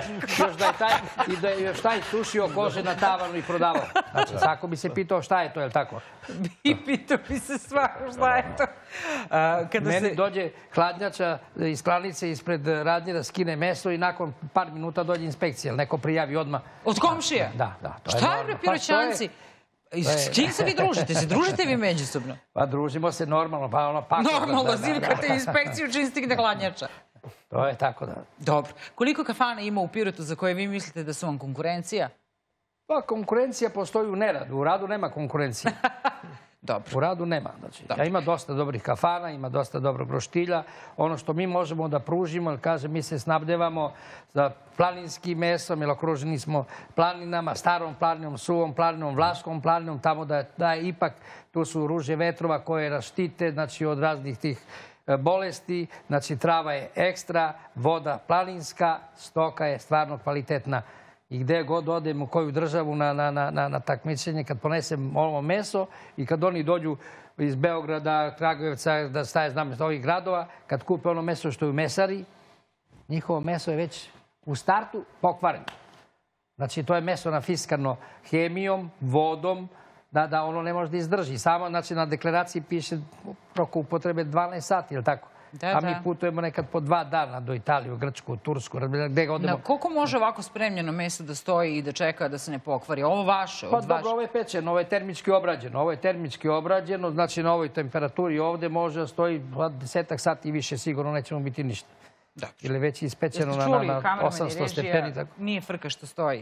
I da je još taj sušio kože na tavanu i prodavao. Znači, svako bi se pitao šta je to, je li tako? I pitao bi se svako šta je to. Meni dođe hladnjača iz klanice ispred radnje da skine meso i nakon par minuta dođe inspekcija. Neko prijavi odmah. Od komšije? Da, da. Šta je, bre, Piroćanci? S čim se vi družite? Se družite vi međusobno? Pa družimo se normalno. Pa ono pakao. Normalno, zivkate inspekciju čim stigne hladnjača. To je tako, da. Dobro. Koliko kafana ima u Pirotu za koje vi mislite da su vam konkurencija? Pa konkurencija postoji u neradu. U radu nema konkurencije. Dobro. U radu nema. Znači, ja ima dosta dobrih kafana, ima dosta dobrog roštilja. Ono što mi možemo da pružimo, jer kažem, mi se snabdevamo za planinskim mesom, jer okruženi smo planinama, starom planinom, suvom planinom, Vlaškom planinom, tamo da je ipak, tu su ruže vetrova koje nas štite, znači od raznih tih bolesti, znači trava je ekstra, voda planinska, stoka je stvarno kvalitetna. I gde god odem u koju državu na takmičenje, kad ponesem ovo meso i kad oni dođu iz Beograda, Kragujevca, da staje znam iz ovih gradova, kad kupe ono meso što je u mesari, njihovo meso je već u startu pokvareno. Znači, to je meso nafiskano hemijom, vodom, da ono ne može da izdrži. Samo, znači, na deklaraciji piše rok upotrebe dvanaest sati, je li tako? A mi putujemo nekad po dva dana do Italiju, Grčku, Tursku, gde ga odemo. Koliko može ovako spremljeno meso da stoji i da čeka da se ne pokvari? Ovo vaše? Pa dobro, ovo je pečeno, ovo je termički obrađeno. Ovo je termički obrađeno, znači na ovoj temperaturi ovde može da stoji desetak sati i više, sigurno nećemo biti ništa. Ili već ispečeno na osamsto stepeni. Nije frka što stoji.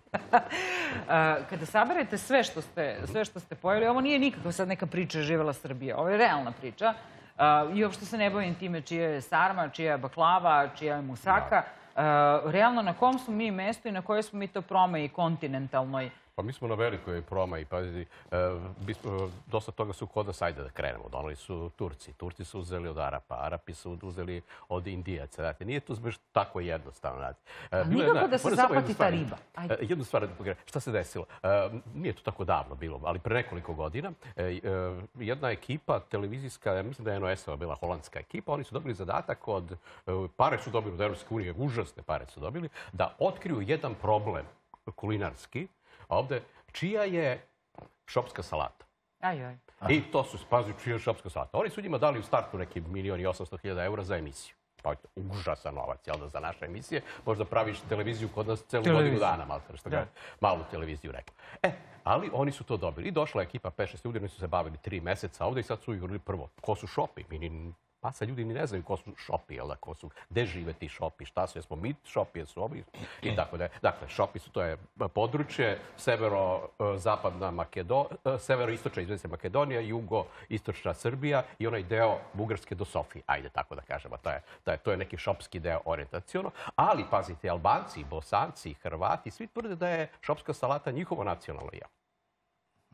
Kada saberete sve što ste pojeli, ovo nije nikako sad neka priča živela Srbija. Ovo je realna priča. I uopšte se ne bavim time čija je sarma, čija je baklava, čija je musaka. Realno, na kom smo mi mesto i na kojoj smo mi to promaji kontinentalnoj? Pa mi smo na velikoj promaji. Dosta toga su kod nas, ajde da krenemo. Donali su Turci. Turci su uzeli od Arapa. Arapi su uzeli od Indijaca. Nije to baš tako jednostavno. Nikako da se zapati ta riba. Jednu stvar, šta se desilo? Nije to tako davno bilo, ali pre nekoliko godina jedna ekipa televizijska, ja mislim da je N O S-ova bila holandska ekipa, oni su dobili zadatak od, pare su dobili od Evropske unije, užasne pare su dobili, da otkriju jedan problem kulinarski, ovde, čija je šopska salata. Aj, aj. I to su, pazi, čija je šopska salata. Oni su njima dali u startu neki milion i osamsto hiljada eura za emisiju. Pa je to užasan novac, jel da, za naše emisije. Možda praviš televiziju kod nas celu godinu dana, malo što ga malu televiziju rekla. E, ali oni su to dobili. I došla ekipa, pet šest ljudi, oni su se bavili tri meseca ovde i sad su jurili prvo. Ko su šopi? Mi pa sad ljudi ni ne znaju ko su šopi, jel da, ko su, gde žive ti šopi, šta su, jesmo mi šopi, jesu ovi, i tako da je. Dakle, šopi su, to je područje, severo-zapadna Makedonija, severo-istočna, izvedi se, Makedonija, jugo-istočna Srbija i onaj deo Bugarske do Sofije, ajde tako da kažemo, to je neki šopski deo orijentacijono, ali, pazite, Albanci, Bosanci, Hrvati, svi tvrde da je šopska salata njihovo nacionalno jelo.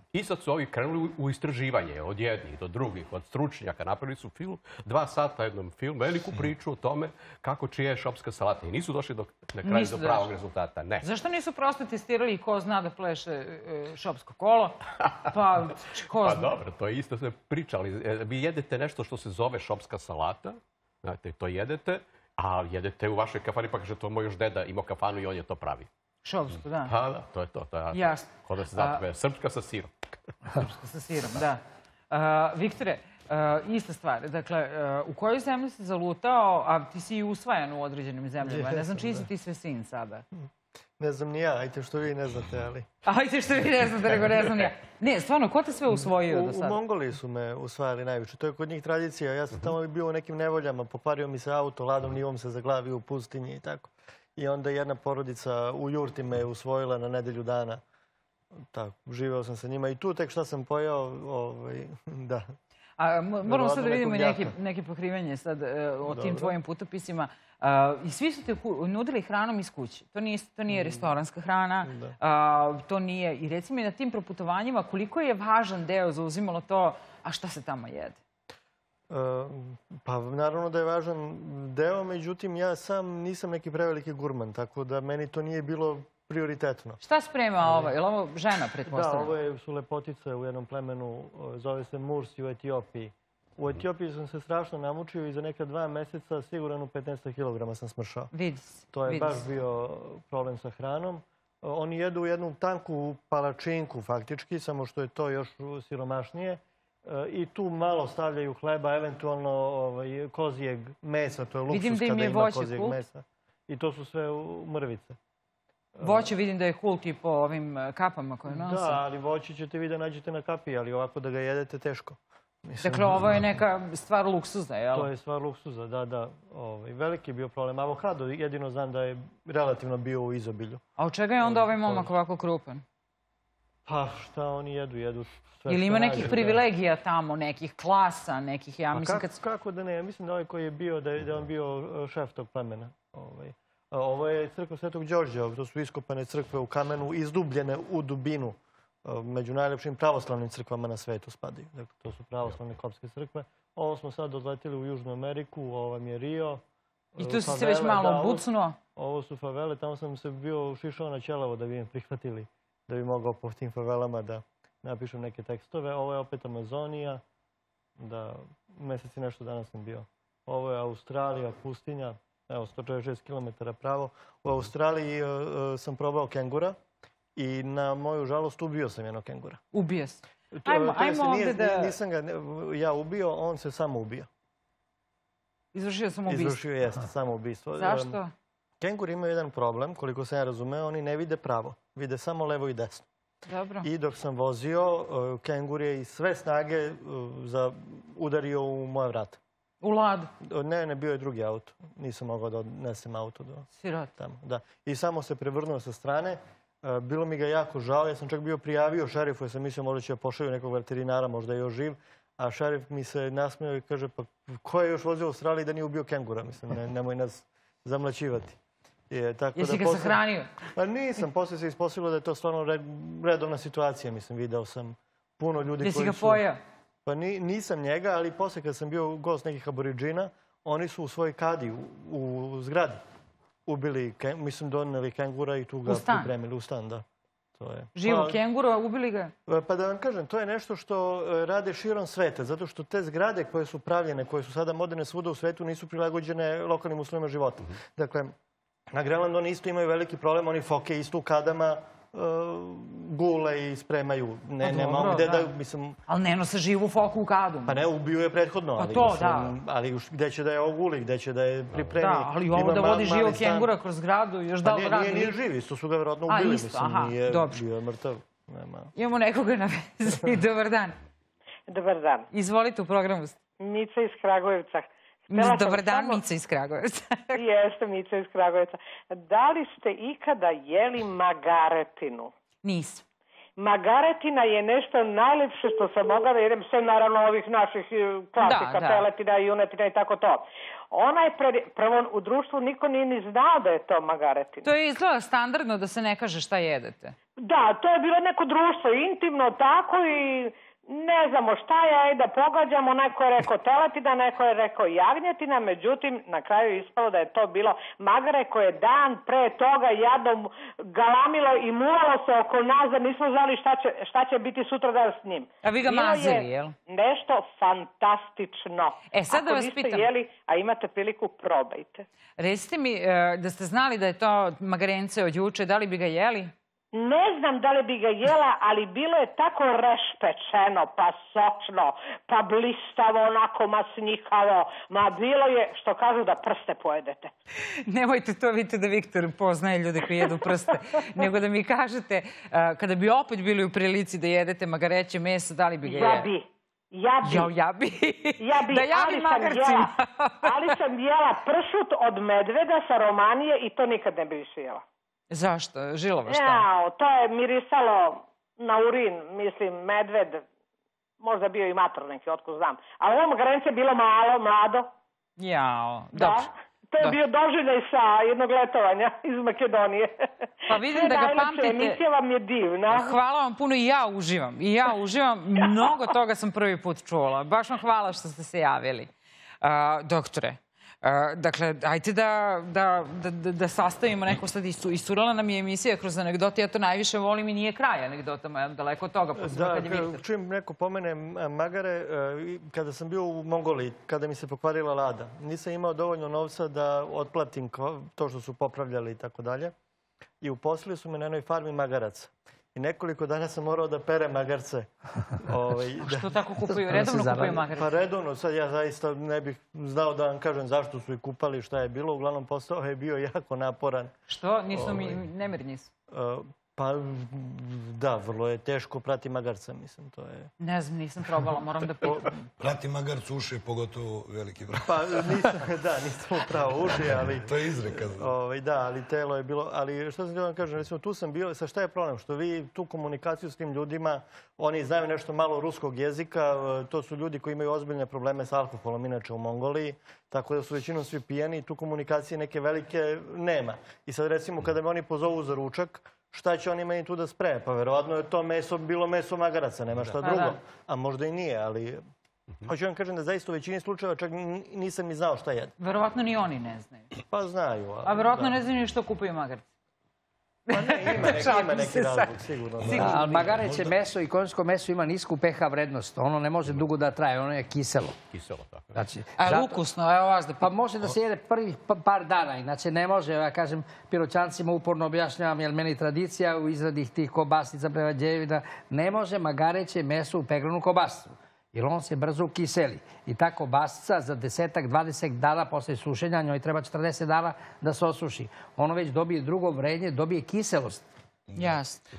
I sad su ovi krenuli u istraživanje od jednih do drugih, od stručnjaka. Napravili su film, dva sata jednom film, veliku priču o tome kako čija je šopska salata. I nisu došli do, na kraju do pravog rezultata. Ne. Zašto nisu prosto testirali ko zna da pleše šopsko kolo? Pa, ko zna? Pa dobro, to je isto sve pričali. Vi jedete nešto što se zove šopska salata, znate, to jedete, a jedete u vašoj kafani, pa kaže, to moj još deda imao kafanu i on je to pravi. Šopsku, da. Pa da, to je to. Jasno. Kod da se zapeve, srpska sa sirom. Srpska sa sirom, da. Viktore, ista stvar. Dakle, u kojoj zemlji si zalutao, a ti si i usvajan u određenim zemljama. Ne znam čiji si ti sve sin sada. Ne znam ni ja, ajte što vi ne znate, ali... Ajte što vi ne znate, nego ne znam ni ja. Ne, stvarno, ko te sve usvojio do sada? U Mongoliji su me usvajali najviše. To je kod njih tradicija. Ja sam tamo bio u nekim nevoljama, pokvario mi se auto, ladom nivom se zaglavio u pustinji i tako. I onda jedna porodica u jurti me usvojila na nedelju dana. Tako, živeo sam sa njima i tu tek šta sam pojao, da. A moramo sad da vidimo neke pokrivanje sad o tim tvojim putopisima. I svi su te nudili hranom iz kuće. To nije restoranska hrana, to nije... I reci mi na tim proputovanjima koliko je važan deo zauzimalo to, a šta se tamo jede? Pa naravno da je važan deo, međutim ja sam nisam neki preveliki gurman, tako da meni to nije bilo prioritetno. Šta sprema ovo? Je li ovo žena, pretpostavljena? Da, ovo su lepotice u jednom plemenu, zove se Mursi u Etiopiji. U Etiopiji sam se strašno namučio i za neka dva meseca siguran u petnaest kilograma sam smršao. Vidi se. To je baš bio problem sa hranom. Oni jedu jednu tanku palačinku faktički, samo što je to još siromašnije. I tu malo stavljaju hleba, eventualno kozijeg mesa, to je luksus kada ima kozijeg mesa. I to su sve mrvice. Voće vidim da je kult i po ovim kapama koje nose. Da, ali voće ćete vi da nađete na kapi, ali ovako da ga jedete teško. Dakle, ovo je neka stvar luksuza, jel? To je stvar luksuza, da, da. Veliki je bio problem. Avokado jedino znam da je relativno bio u izobilju. A od čega je onda ovaj momak ovako krupan? Pa šta oni jedu, jedu sve što nađe. Ili ima nekih privilegija tamo, nekih klasa, nekih, ja mislim... Kako da ne, ja mislim da ovaj koji je bio, da je on bio šef tog plemena. Ovo je crkva Svetog Đorđa, to su iskopane crkve u kamenu, izdubljene u dubinu. Među najlepšim pravoslavnim crkvama na svetu spadaju. Dakle, to su pravoslavne kopske crkve. Ovo smo sad odletili u Južnu Ameriku, ovo vam je Rio. I tu si se već malo bucnuo? Ovo su favele, tamo sam se bio šišao na Ćelavo da bi me prihvatili, da bi mogao po tim favelama da napišem neke tekstove. Ovo je opet Amazonija, da mesec i nešto danas sam bio. Ovo je Australija, pustinja, evo sto četrdeset šest kilometara pravo. U Australiji sam probao kengura. I na moju žalost ubio sam jednog kengura. Ubio sam. Ajmo ovdje da... Nisam ga ja ubio, on se samo ubija. Izvršio sam ubistvo. Izvršio jeste samo ubistvo. Zašto? Kenguri imaju jedan problem, koliko sam ja razumeo, oni ne vide pravo. Vide samo levo i desno. Dobro. I dok sam vozio, kengur je iz sve snage udario u moja vrata. U lad? Ne, ne, bio je drugi auto. Nisam mogao da odnesem auto do... Sirat. Da. I samo se prevrnuo sa strane. Bilo mi ga jako žao, ja sam čak bio prijavio šerifu, jer sam mislio možda će ja pošalju nekog veterinara, možda je još živ, a šerif mi se nasmeo i kaže, pa ko je još vozio u Australiji da nije ubio kengura, mislim, nemoj nas zamlaćivati. Jesi ga sahranio? Pa nisam, poslije se ispostavilo da je to stvarno redovna situacija, mislim, video sam puno ljudi koji su... Jesi ga pojao? Pa nisam njega, ali poslije kad sam bio gost nekih aboriđina, oni su u svojoj kadi, u zgradi, ubili, mislim, doneli kengura i tu ga pripremili u stan, da. Živo kengura, ubili ga? Pa da vam kažem, to je nešto što rade širom sveta, zato što te zgrade koje su pravljene, koje su sada moderne svuda u svetu, nisu prilagođene lokalnim uslovima života. Dakle, na Grenlandu oni isto imaju veliki problem, oni foke isto u kadama gule i spremaju. Nema gde da, mislim... Ali ne nose živu foku u kadu. Pa ne, ubiju je prethodno. Pa to, da. Ali gde će da je oguli, gde će da je pripremi. Da, ali ovo da vodi živo kengura kroz zgradu i još da li radi. Nije živi, isto su ga vjerojatno ubili. A, isto, aha, dobro. Bio je mrtav. Imamo nekoga na vezi. Dobar dan. Dobar dan. Izvolite u programu. Mica iz Kragujevca. Dobar dan, Mica iz Kragujevca. Jeste, Mica iz Kragujevca. Da li ste ikada jeli magaretinu? Nisam. Magaretina je nešto najljepše što sam mogla da jedem, sve naravno ovih naših klasika, teletina, junetina i tako to. Ona je prvo u društvu niko nije ni znao da je to magaretina. To je izgleda standardno da se ne kaže šta jedete. Da, to je bilo neko društvo intimno tako i ne znamo šta je, da pogađamo, neko je rekao teletina, neko je rekao jagnjetina, međutim na kraju ispalo da je to bilo magare koje je dan pre toga jadom galamilo i muvalo se oko nas da nismo znali šta će, šta će biti sutra dan s njim. A vi ga mazili, jel? Nešto fantastično. E, sad da vas pitam. Ako niste jeli, a imate priliku, probajte. Recite mi da ste znali da je to magarence od juče, da li bi ga jeli? Ne znam da li bi ga jela, ali bilo je tako rešpečeno, pa sočno, pa blistavo, onako masnjikavo. Ma bilo je, što kažu, da prste pojedete. Nemojte to, vidite da Viktor poznaje ljude koji jedu prste. Nego da mi kažete, kada bi opet bili u prilici da jedete magareće meso, da li bi ga jeli? Ja bi. Ja bi. Jo, ja bi. Ja bi, da ja bi ali, sam jela, ali sam jela pršut od medveda sa Romanije i to nikad ne bi više jela. Zašto? Žilova šta? Ja, to je mirisalo na urin, mislim, medved, možda bio i mator neki, otko znam. Ali ovo magarence je bilo malo, mlado. Jao, da. dobro. To je bio doživljaj sa jednog letovanja iz Makedonije. Pa vidim da ga pamtite. Emisija vam je divna. Hvala vam puno i ja uživam. I ja uživam. Mnogo toga sam prvi put čula. Baš vam hvala što ste se javili. Doktore, dakle, ajte da sastavimo neko sad. Isturala nam je emisija kroz anegdote. Ja to najviše volim i nije kraj anegdotama. Daleko od toga. Da, čujem neko pomene magare, kada sam bio u Mongoliji, kada mi se pokvarila lada, nisam imao dovoljno novca da otplatim to što su popravljali i tako dalje. I uposlili su me na jednoj farmi magaraca. I nekoliko dana sam morao da perem magarce. Što tako kupuju? Redovno kupuju magarce? Pa redovno. Sad ja zaista ne bih znao da vam kažem zašto su ih kupali, šta je bilo. Uglavnom posao je bio jako naporan. Što? Nisu mi nemirni su? Pa da, vrlo je teško prati magarca, mislim, to je... Ne znam, nisam probala, moram da pitam. Prati magarc uši je pogotovo veliki broj. Pa nisam, da, nisam upravo uši, ali... To je izreka. Da, ali telo je bilo... Ali što sam da vam kažem, recimo, tu sam bio, sa šta je problem? Što vi tu komunikaciju s tim ljudima, oni znaju nešto malo ruskog jezika, to su ljudi koji imaju ozbiljne probleme s alkoholom, inače u Mongoliji, tako da su većinom svi pijani i tu komunikacije neke velike nema. I sad recimo kada me oni pozovu za ručak, šta će oni meni tu da spreme? Pa verovatno je to meso bilo meso magaraca, nema šta drugo. A možda i nije, ali... Hoću vam kažem da zaista u većini slučajeva čak nisam ni znao šta jede. Verovatno ni oni ne znaju. Pa znaju. A verovatno ne znaju ni što kupuju magarci. Pa ne, ima neki razlog, sigurno. Ali magareće meso i konjsko meso ima nisku pH vrednost. Ono ne može dugo da traje, ono je kiselo. Kiselo, tako. A ukusno, evo vas da... Pa može da se jede prvih par dana, inače ne može. Ja kažem, Piroćancima uporno objašnjavam, jer meni tradicija u izradi tih kobasnica, prerađevina, ne može magareće meso u peglanu kobasicu. Jer on se brzo ukiseli. I ta kobasica za desetak, dvadeset dana posle sušenja, njoj treba četrdeset dana da se osuši. Ono već dobije drugo vrenje, dobije kiselost. Jasno.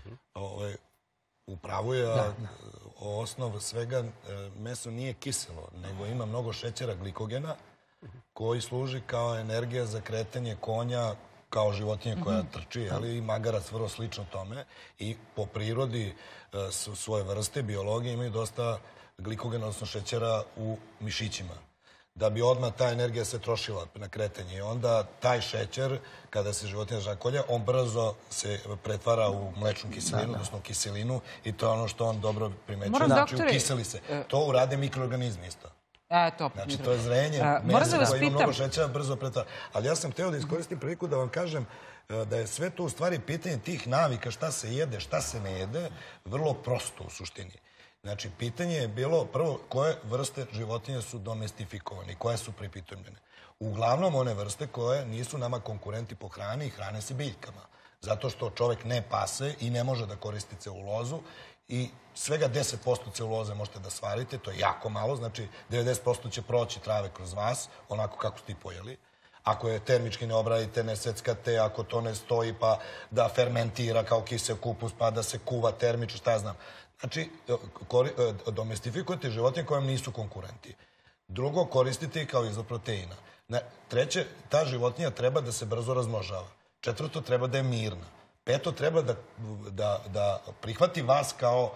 Upravo je osnov svega, meso nije kiselo, nego ima mnogo šećera, glikogena, koji služi kao energija za kretanje konja, kao životinje koja trči, ali i magarac vrlo slično tome. I po prirodi svoje vrste, biologije, imaju dosta glikogena, odnosno šećera u mišićima. Da bi odmah ta energija se trošila na kretanje. I onda taj šećer, kada se životinja žakolja, on brzo se pretvara u mlečnu kiselinu, odnosno kiselinu, i to je ono što on dobro primećuje. Znači, ukiseli se. To urade mikroorganizmi isto. Znači, to je zrenje mesa koje ima mnogo šećera, brzo pretvara. Ali ja sam hteo da iskoristim priliku da vam kažem da je sve to u stvari pitanje tih navika, šta se jede, šta se ne jede, vrlo prosto u suštini. Znači, pitanje je bilo prvo koje vrste životinja su domestifikovane, koje su pripitomljene. Uglavnom one vrste koje nisu nama konkurenti po hrani i hrane se biljkama. Zato što čovek ne pase i ne može da koristi celulozu i svega deset posto celuloze možete da svarite, to je jako malo, znači devedeset posto će proći trave kroz vas, onako kako ste i pojeli. Ako je termički ne obradite, ne seckate, ako to ne stoji pa da fermentira kao kiseo kupus, pa da se kuva termično, šta ja znam. Znači, domestifikujete životinje koje vam nisu konkurenti. Drugo, koristite ih kao izvor proteina. Treće, ta životinja treba da se brzo razmnožava. Četvrto, treba da je mirna. Peto treba da prihvati vas kao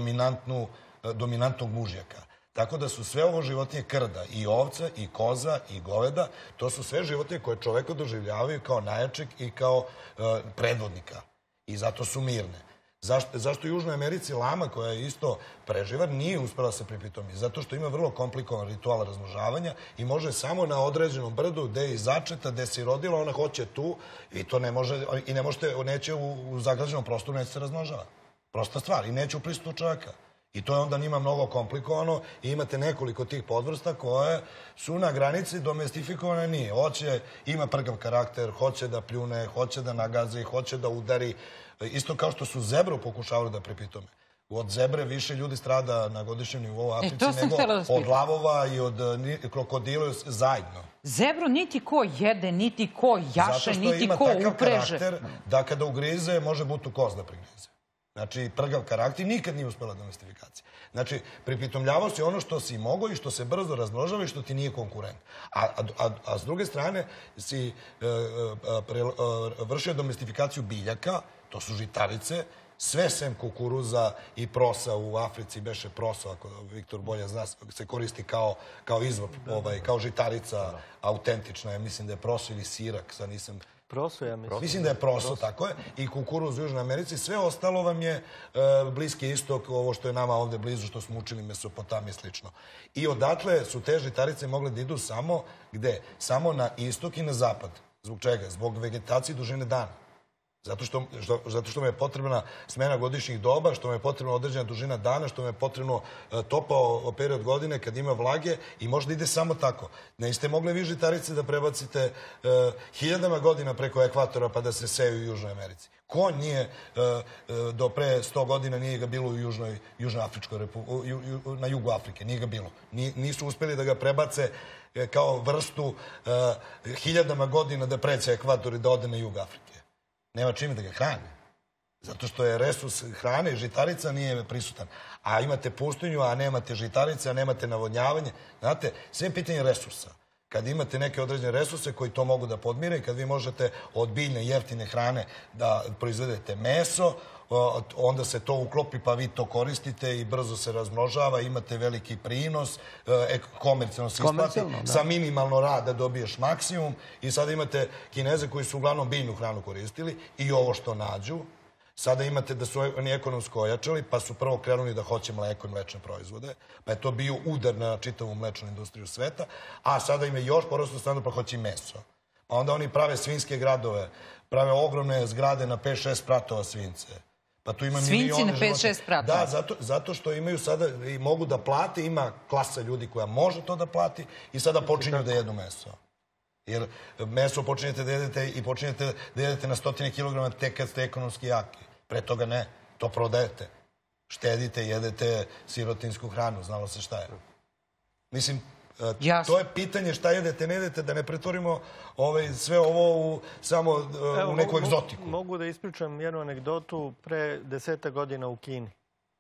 dominantnog mužjaka. Tako da su sve ovo životinje krda, i ovca, i koza, i goveda, to su sve životinje koje čoveka doživljavaju kao najjačeg i kao predvodnika. I zato su mirne. Zašto u Južnoj Americi lama, koja je isto preživar, nije uspela da se pripitomi? Zato što ima vrlo komplikovan ritual razmnožavanja i može samo na određenom brdu, gde je začeta, gde se rodila, ona hoće tu i to ne može, i ne možete, neće u zagađenom prostoru, neće se razmnožava. Prosta stvar. I neće u prisutu čoveka. I to je onda njima mnogo komplikovano i imate nekoliko tih podvrsta koje su na granici domestifikovane, nije. Hoće, ima prgav karakter, hoće da pljune, hoće da nagazi, hoće da udari. Isto kao što su zebru pokušavali da pripitome. Od zebre više ljudi strada na godišnjem nivou u Africi nego od lavova i od krokodila zajedno. Zebru niti ko jede, niti ko jaše, niti ko upreže. Zato što ima takav karakter da kada ugrize može butu koz da prigrize. Znači, prgav karakter nikad nije uspela domestifikacija. Znači, pripitomljavao si ono što si mogao i što se brzo razmnožava i što ti nije konkurent. A s druge strane si vršio domestifikaciju biljaka, to su žitarice, sve sem kukuruza i prosa u Africi, beše prosa, ako Viktor bolje zna, se koristi kao izvor, kao žitarica autentična. Ja mislim da je proso ili sirak, sad nisam... Proso, ja mislim. Mislim da je proso, tako je. I kukuruz u Južnoj Americi. Sve ostalo vam je Bliski istok, ovo što je nama ovde blizu, što smo učili Mesopotamije i slično. I odatle su te žitarice mogle da idu samo gde? Samo na istok i na zapad. Zbog čega? Zbog vegetacije dužine dana. Zato što me je potrebna smena godišnjih doba, što me je potrebna određena dužina dana, što me je potrebno topao period godine kad ima vlage i možda ide samo tako. Niste mogli vi žitarice da prebacite hiljadama godina preko ekvatora pa da se seju u Južnoj Americi. Ko nije do pre sto godina nije ga bilo u Južnoj Afričkoj republike, na jugu Afrike, nije ga bilo. Nisu uspeli da ga prebace kao vrstu hiljadama godina da pređe ekvator i da ode na jug Afrike. Nema čime da ga hrane. Zato što je resurs hrane i žitarica nije prisutan. A imate pustinju, a nemate žitarice, a nemate navodnjavanje. Znate, sve je pitanje resursa. Kad imate neke određene resurse koji to mogu da podmire i kad vi možete od biljne jeftine hrane da proizvedete meso, onda se to uklopi pa vi to koristite i brzo se razmnožava, imate veliki prinos, komercijalno se isplati, sa minimalno rada dobiješ maksimum i sada imate Kineze koji su uglavnom biljnu hranu koristili i ovo što nađu. Sada imate da su oni ekonomsko ojačali, pa su prvo krenuli da hoće mleko i mlečne proizvode, pa je to bio udar na čitavu mlečnu industriju sveta, a sada im je još poraslo standard pa hoće i meso. Pa onda oni prave svinjske gradove, prave ogromne zgrade na pet šest spratova svinjce. Svinjci na pet šest spratova? Da, zato što imaju sada i mogu da plate, ima klasa ljudi koja može to da plati i sada počinju da jedu meso. Jer meso počinjete da jedete i počinjete da jedete na stotine kilograma tek kad ste ekonomski jaki. Pre toga ne, to prodajete. Štedite, jedete sirotinsku hranu, znalo se šta je. Mislim, to je pitanje šta jedete, ne jedete, da ne pretvorimo sve ovo samo u neku egzotiku. Mogu da ispričam jednu anegdotu. Pre deseta godina u Kini.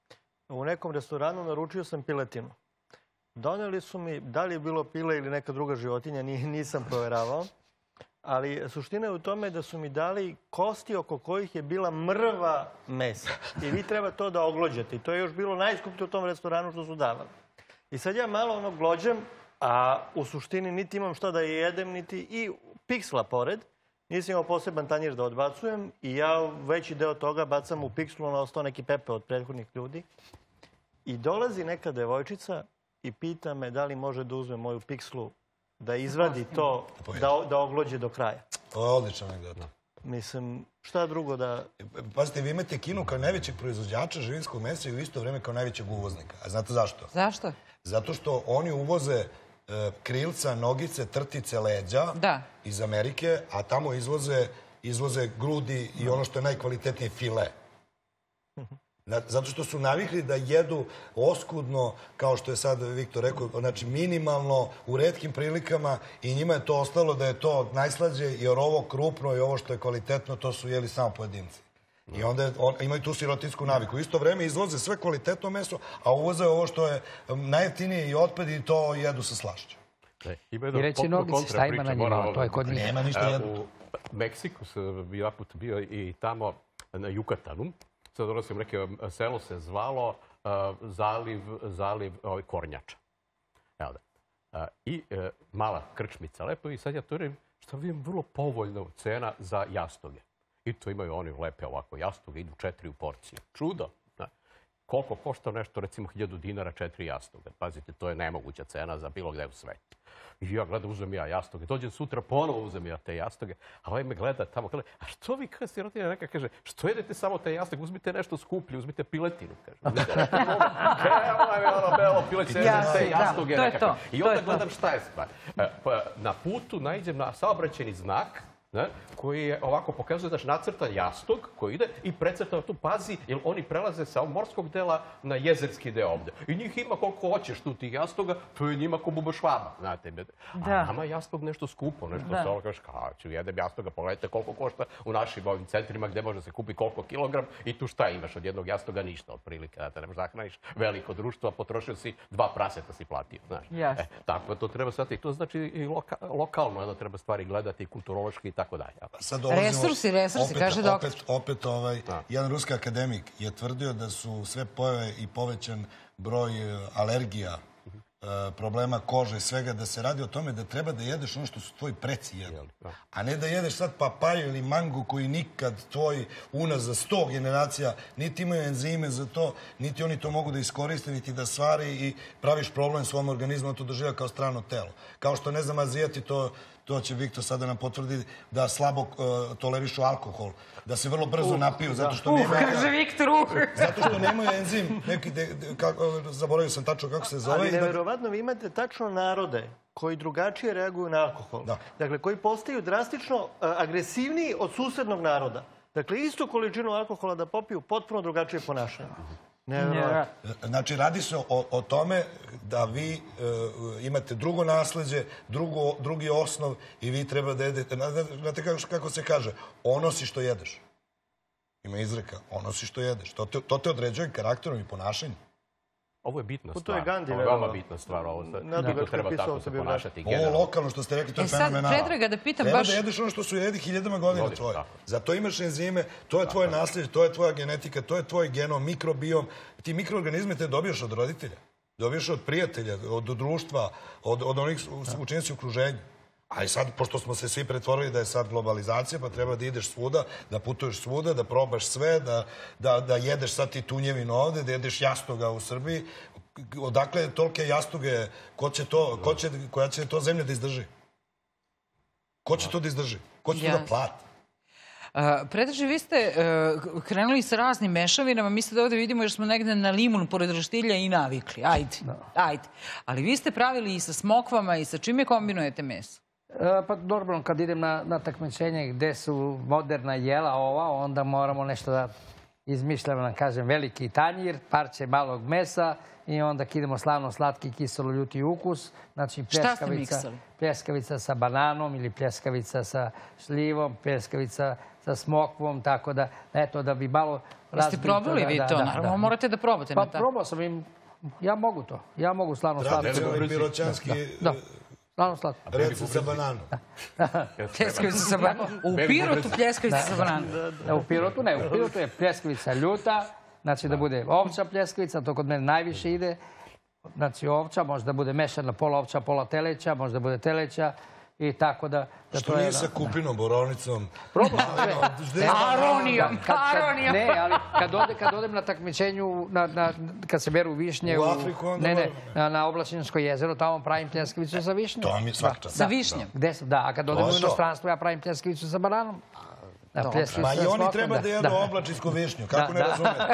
U nekom restoranu naručio sam piletinu. Doneli su mi, da li je bilo pile ili neka druga životinja, nisam proveravao. Ali suština je u tome da su mi dali kosti oko kojih je bila mrva mesa. I vi treba to da oglođete. I to je još bilo najskuplje u tom restoranu što su davali. I sad ja malo ono glođem, a u suštini niti imam šta da jedem, niti i piksla pored. Nisam imao poseban tanjir da odbacujem i ja veći deo toga bacam u pikslu, ono ostao neki pepe od prethodnih ljudi. I dolazi neka devojčica i pita me da li može da uzme moju pikslu, da izvadi to, da oglođe do kraja. To je odlična anegdota. Mislim, šta drugo da... Pazite, vi imate Kinu kao najvećeg proizvođača živinskog mesa i u isto vreme kao najvećeg uvoznika. A znate zašto? Zašto? Zato što oni uvoze krilca, nogice, trtice, leđa iz Amerike, a tamo izvoze grudi i ono što je najkvalitetnije file. Zato što su navikli da jedu oskudno, kao što je sad Viktor rekao, znači minimalno, u retkim prilikama i njima je to ostalo da je to najslađe, jer ovo krupno i ovo što je kvalitetno, to su jeli samo pojedinci. I onda imaju tu sirotinsku naviku. U isto vreme izvoze sve kvalitetno meso, a uvoze ovo što je najjeftinije i otpad i to jedu sa slašću. I reći nogici, šta ima na njima, to je kod njih. Nema ništa jedno. U Meksiku sam jedan put bio i tamo na Jukatanu. Sad dolazim neke, selo se zvalo zaliv, zaliv Kornjača. Evo da. I mala krčmica, lepo. I sad ja to vidim, što vidim, vrlo povoljna cena za jastoge. I to imaju oni lepe ovako jastoge, idu četiri u porciju. Čudo. Koliko košta nešto, recimo, hiljadu dinara, četiri jastoga. Pazite, to je nemoguća cena za bilo gde u svetu. I ja gledam, uzem ja jastoge. Dođem sutra, ponovo uzem ja te jastoge. A ovaj me gleda tamo, gleda, a što vi, kada sirotinja neka kaže, što jedete samo te jastoge, uzmite nešto skuplje, uzmite piletinu, kaže. Uzmite nešto drugo. Evo je ono belo piletinu, te jastoge nekako. I onda gledam šta je stvar. Na putu naiđem na saobraćajni znak, koji je ovako pokazuje, znaš, nacrtan jastog koji ide i precrtan tu, pazi, jer oni prelaze sa morskog dela na jezerski deo ovde. I njih ima koliko hoćeš tu tih jastoga, to je njima ko buba švaba, znate. A nama je jastog nešto skupo, nešto se ovo kažeš, kao ću jedem jastoga, pogledajte koliko košta u našim ovim centrima gde može se kupi koliko kilogram i tu šta imaš od jednog jastoga, ništa otprilike, da te ne možeš zahraniš veliko društvo, a potrošio si dva praseta si platio, znaš. Tako to treba shvatiti. To znači i lokalno, da treba stvari gledati, kulturološki i tako dalje. Resursi, resursi, kaže doktor. Opet jedan ruski akademik je tvrdio da su sve pojave i povećan broj alergija, problema kože i svega, da se radi o tome da treba da jedeš ono što su tvoji preci jedli. A ne da jedeš sad papaju ili mangu koji nikad tvoj unaz za sto generacija niti imaju enzime za to, niti oni to mogu da iskoriste, niti da stvari i praviš problem svom organizmu, on to doživlja kao strano telo. Kao što, ne znam, Azijati, to to će Viktor sada nam potvrdi, da slabo tolerišu alkohol, da se vrlo brzo napiju, zato što nemaju... Uh, kaže Viktor, uh! Zato što nemaju enzim, neki, zaboravio sam tačno kako se zove. Ali neverovatno, vi imate tačno narode koji drugačije reaguju na alkohol. Dakle, koji postaju drastično agresivniji od susednog naroda. Dakle, istu količinu alkohola da popiju, potpuno drugačije ponašanje. Znači, radi se o tome da vi imate drugo nasleđe, drugi osnov i vi treba da jedete. Znate kako se kaže? Onosi što jedeš. Ima izreka. Onosi što jedeš. To te određuje karakterom i ponašanjem. Ovo je bitna stvar. To je Gandhi. Ovo je veoma bitna stvar. To treba tako se ponašati. Ovo lokalno što ste rekli, to je fenomenalno. E sad, Predraga, da pitam baš... Treba da jedeš ono što su jedi hiljadama godina tvoje. Zato imaš enzime, to je tvoje nasljeđe, to je tvoja genetika, to je tvoj genom, mikrobiom. Ti mikroorganizme te dobijaš od roditelja, dobijaš od prijatelja, od društva, od onih u čijem si okruženju. A i sad, pošto smo se svi pretvorili da je sad globalizacija, pa treba da ideš svuda, da putuješ svuda, da probaš sve, da jedeš sad ti tunjevinu ovde, da jedeš jastoga u Srbiji. Odakle tolike jastoge, koja će to zemlja da izdrži? Ko će to da izdrži? Ko će to da plati? Predraže, vi ste krenuli sa raznim mešavinama, mi se da ovde vidimo jer smo negde na limun pored roštilja i navikli. Ajde, ajde. Ali vi ste pravili i sa smokvama i sa čime kombinujete meso? Pa normalno, kad idem na takmičenje gde su moderna jela ova, onda moramo nešto da izmišljamo, da kažem, veliki tanjir, parče malog mesa i onda kidemo slavno slatki kiselo ljuti ukus. Šta ste miksali? Pljeskavica sa bananom ili pljeskavica sa šljivom, pljeskavica sa smokvom, tako da, eto, da bi malo... Jeste probali vi to? Naravno, morate da probate. Pa probao sam im, ja mogu to. Ja mogu slavno slatko. Tradicionalni piroćanski... Slavno slatko. Recept sa bananom. Pljeskavica sa bananom. U Pirotu pljeskavica sa bananom. U Pirotu ne, u Pirotu je pljeskavica ljuta, znači da bude ovča pljeskavica, to kod mene najviše ide. Znači ovča, može da bude mešana pola ovča, pola teleća, može da bude teleća i tako da... Što nije sa kupinom, borovnicom? Probam sve. Aronijom, aronijom. Ne, ali kad odem na takmičenju, kad se beru višnje... U Afriku onda... Ne, ne, na Oblačinsko jezero, tamo pravim pljeskavicu sa višnjem. To mi svakča. Sa višnjem? Da, a kad odem u inostranstvo, ja pravim pljeskavicu sa bananom. Ma i oni treba da jedu oblačinsku višnju, kako ne razumete?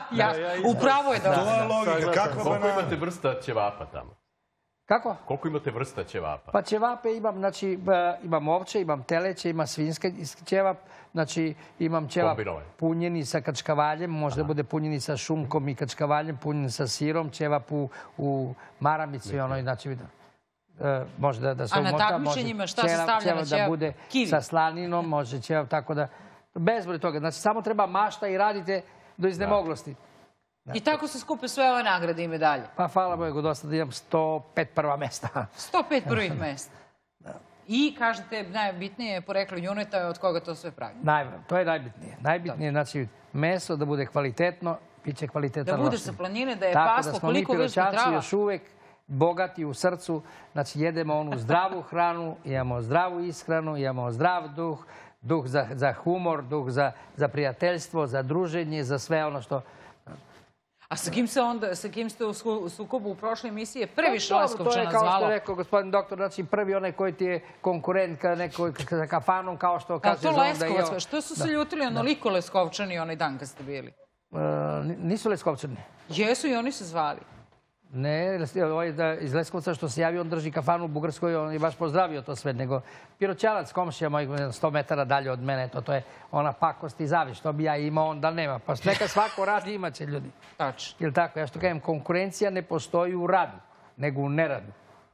Upravo je da. To je logika, kakva banana? Koliko imate vrsta ćevapa tamo? Kako? Koliko imate vrsta ćevapa? Pa ćevape imam, znači, imam ovče, imam teleće, imam svinjski ćevap, znači imam ćevap punjeni sa kačkavaljem, možda bude punjeni sa šunkom i kačkavaljem, punjeni sa sirom, ćevap u maramici, onoj, znači, vidim. Može da se umota, može takmičenjima šta se stavlja na ćevap? Da bude sa slaninom, može ćevap, tako da, bezbroj toga. Znači, samo treba mašta i radite do iznemoglosti. I tako se skupe sve ove nagrade i medalje? Pa hvala Bogu, dosta da imam sto pet prva mesta. sto pet prvih mesta. I, kažete, najbitnije je poreklo juneta, od koga to sve pravi? To je najbitnije. Najbitnije, znači, meso da bude kvalitetno, biće kvalitetan Da bude sa planine, da je paslo, koliko već trava. Tako da smo mi Piroćanci još uvek bogati u srcu, znači jedemo onu zdravu hranu, imamo zdravu ishranu, imamo zdrav duh, duh za humor, duh za prijateljstvo, za druženje, za sve ono što... A sa kim se onda, sa kim ste u sukobu u prošloj emisiji je prvi Šleskovčana zvalo? To je kao što je rekao gospodin doktor, znači prvi onaj koji ti je konkurent sa kafanom, kao što kaže... A to Leskovac, što su se ljutili onoliko Leskovčani onaj dan kad ste bili? Nisu Leskovčani. Jesu i oni se zvali. Ne, iz Leskovca što se javio, on drži kafanu u Bugarskoj, on je baš pozdravio to sve, nego Piroćanac, komšija moj, sto metara dalje od mene, to je ona pakost i zavis, što bi ja imao, onda nema. Pa neka svako radi, imaće ljudi. Tačno. Ili tako, ja što kažem, konkurencija ne postoji u radu, nego u neradu.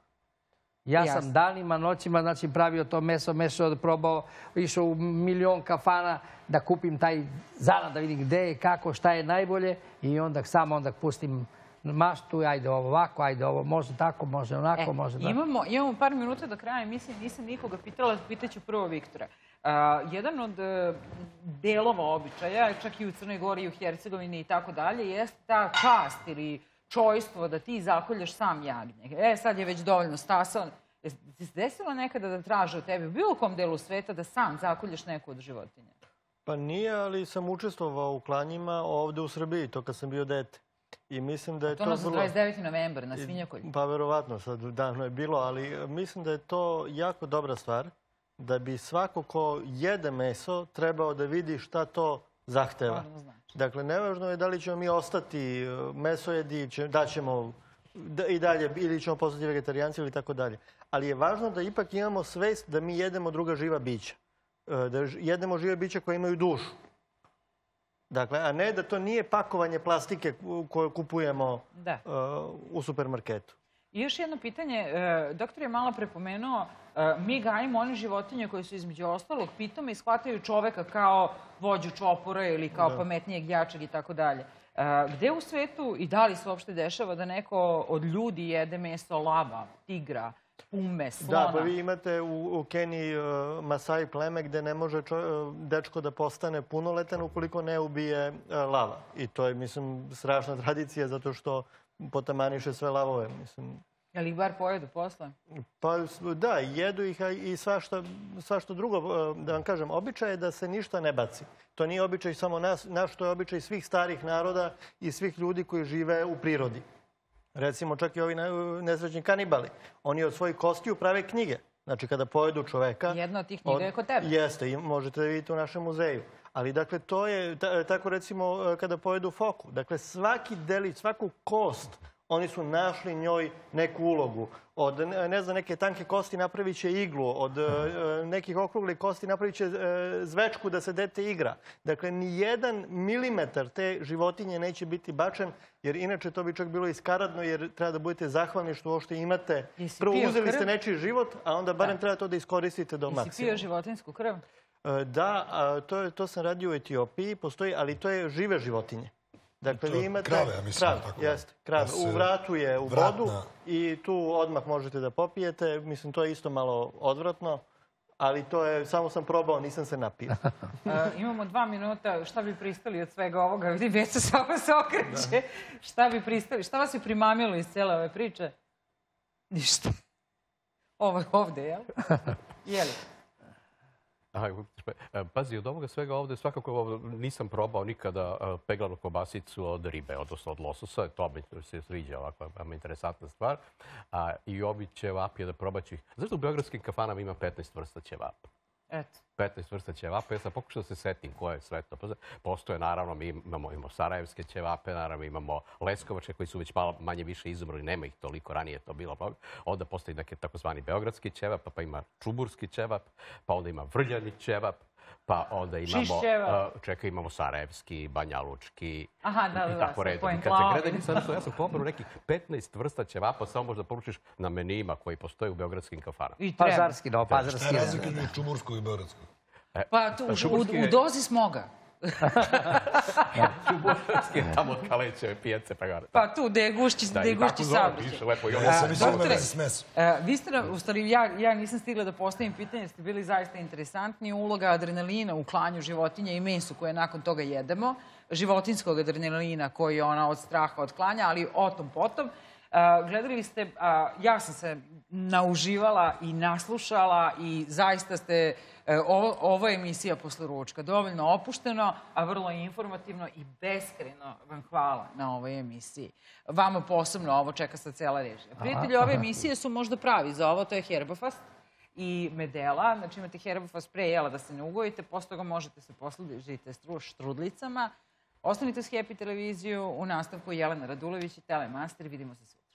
Ja sam danima, noćima, znači pravio to meso, meso probao, išao u milion kafana da kupim taj zanat, da vidim gde je, kako, šta je najbolje i onda samo onda pustim maštu, ajde ovo ovako, ajde ovo može tako, može onako, može tako. Imamo par minuta do kraja emisije, nisam nikoga pitala, pitaću prvo Viktora. Jedan od delova običaja, čak i u Crnoj Gori i u Hercegovini i tako dalje, jeste ta čast ili čojstvo da ti zakolješ sam jagnje. E, sad je već dovoljno stasao. Ti se desilo nekada da traže od tebe u bilo kom delu sveta da sam zakolješ neku od životinja? Pa nije, ali sam učestvovao u klanjima ovde u Srbiji, to kad sam bio dete. I mislim da je to... To ono za dvadeset deveti novembar na Svinjokolju. Pa verovatno, sad davno je bilo, ali mislim da je to jako dobra stvar, da bi svako ko jede meso trebao da vidi šta to zahteva. Dakle, nevažno je da li ćemo mi ostati mesojedi, da ćemo i dalje, ili ćemo postati vegetarijanci ili tako dalje. Ali je važno da ipak imamo svest da mi jedemo druga živa bića. Da jedemo žive bića koje imaju dušu. Dakle, a ne da to nije pakovanje plastike koje kupujemo u supermarketu. I još jedno pitanje. Doktor je malo prepomenuo, mi gajimo one životinje koje su između ostalog pitome i shvataju čoveka kao vođu čopora ili kao pametnijeg, jačeg i tako dalje. Gde u svetu i da li se uopšte dešava da neko od ljudi jede meso lava, tigra, pume, slona? Da, pa vi imate u Keniji Masai pleme gde ne može dečko da postane punoletan ukoliko ne ubije lava. I to je, mislim, strašna tradicija zato što potamaniše sve lavove, mislim. Je li ih bar pojedu posle? Pa da, jedu ih i svašta drugo. Da vam kažem, običaj je da se ništa ne baci. To nije običaj samo nas, naš, to je običaj svih starih naroda i svih ljudi koji žive u prirodi. Recimo, čak i ovi nesrećni kanibali. Oni od svojih kostiju prave knjige. Znači, kada pojedu čoveka... Jedna od tih knjiga je kod tebe. Jeste, možete da vidite u našem muzeju. Ali, dakle, to je tako, recimo, kada pojedu foku. Dakle, svaki delić, svaku kost, oni su našli njoj neku ulogu. Od, ne znam, neke tanke kosti napravit će iglu, od nekih okruglih kosti napravit će zvečku da se dete igra. Dakle, ni jedan milimetar te životinje neće biti bačen, jer inače to bi čak bilo iskaradno, jer treba da budete zahvalni što uopšte imate. Prvo uzeli ste nečiji život, a onda barem treba to da iskoristite do maksimuma. Jesi pio životinsku krv? Da, to sam radio u Etiopiji, postoji, ali to je žive životinje. Dakle, vi imate... Krave, ja mislim. Jeste, krave. U vratu je u vodu i tu odmah možete da popijete. Mislim, to je isto malo odvratno, ali to je, samo sam probao, nisam se napio. Imamo dva minuta, šta bi pristali od svega ovoga? Vidim, već se samo se okreće. Šta bi pristali? Šta vas je primamilo iz cijele ove priče? Ništa. Ovo je ovde, jel? Jeli? Pazi, od ovoga svega ovde svakako nisam probao nikada peglanu kobasicu od ribe, odnosno od lososa. To mi se sviđa, ovakva interesantna stvar. I ovi ćevapi, da probaću ih. Zašto u beogradskim kafanama ima petnaest vrsta ćevapa? Eto. petnaest vrsta ćevapa. Ja sam pokušao da se setim koje je sve to. Postoje, naravno, mi imamo sarajevske ćevape, naravno imamo leskovačke koji su već malo manje više izumrli, nema ih toliko, ranije je to bilo. Onda postoji neki takozvani beogradski ćevap, pa ima čuburski ćevap, pa onda ima vrljani ćevap, pa onda imamo, čekaj, imamo sarajevski, banjalučki i tako redom. Kad se gledam, ja sam pobrao nekih petnaest vrsta ćevapa, samo možda poručiš na menijima koji postoje u beogradskim kafanama. Pazarski, no, pazarski. Šta je razlika između čuburskog i beogradskog? Pa u dozi smoga. Čuboševski je tamo od Kalećeve pijace. Pa tu, gde je gušći saobraćaj. Ja sam mislio da se smesu. Vi ste, u stvari, ja nisam stigla da postavim pitanje, jer ste bili zaista interesantni. Uloga adrenalina u klanju životinja i mesu koje nakon toga jedemo. Životinskog adrenalina koji je ona od straha od klanja, ali o tom potom. Gledali ste, ja sam se nauživala i naslušala i zaista ste, ovo je emisija Posle ručka, dovoljno opušteno, a vrlo informativno i beskreno vam hvala na ovoj emisiji. Vama posebno ovo čeka sa cela režija. Prijatelji, ove emisije su možda pravi za ovo, to je Herbafast i Medela, znači imate Herbafast pre jela da se ne ugojite, posle toga možete se poslužiti štrudlicama. Ostanite s Happy televiziju, u nastavku Jelena Radulović i Telemaster, vidimo se sutra.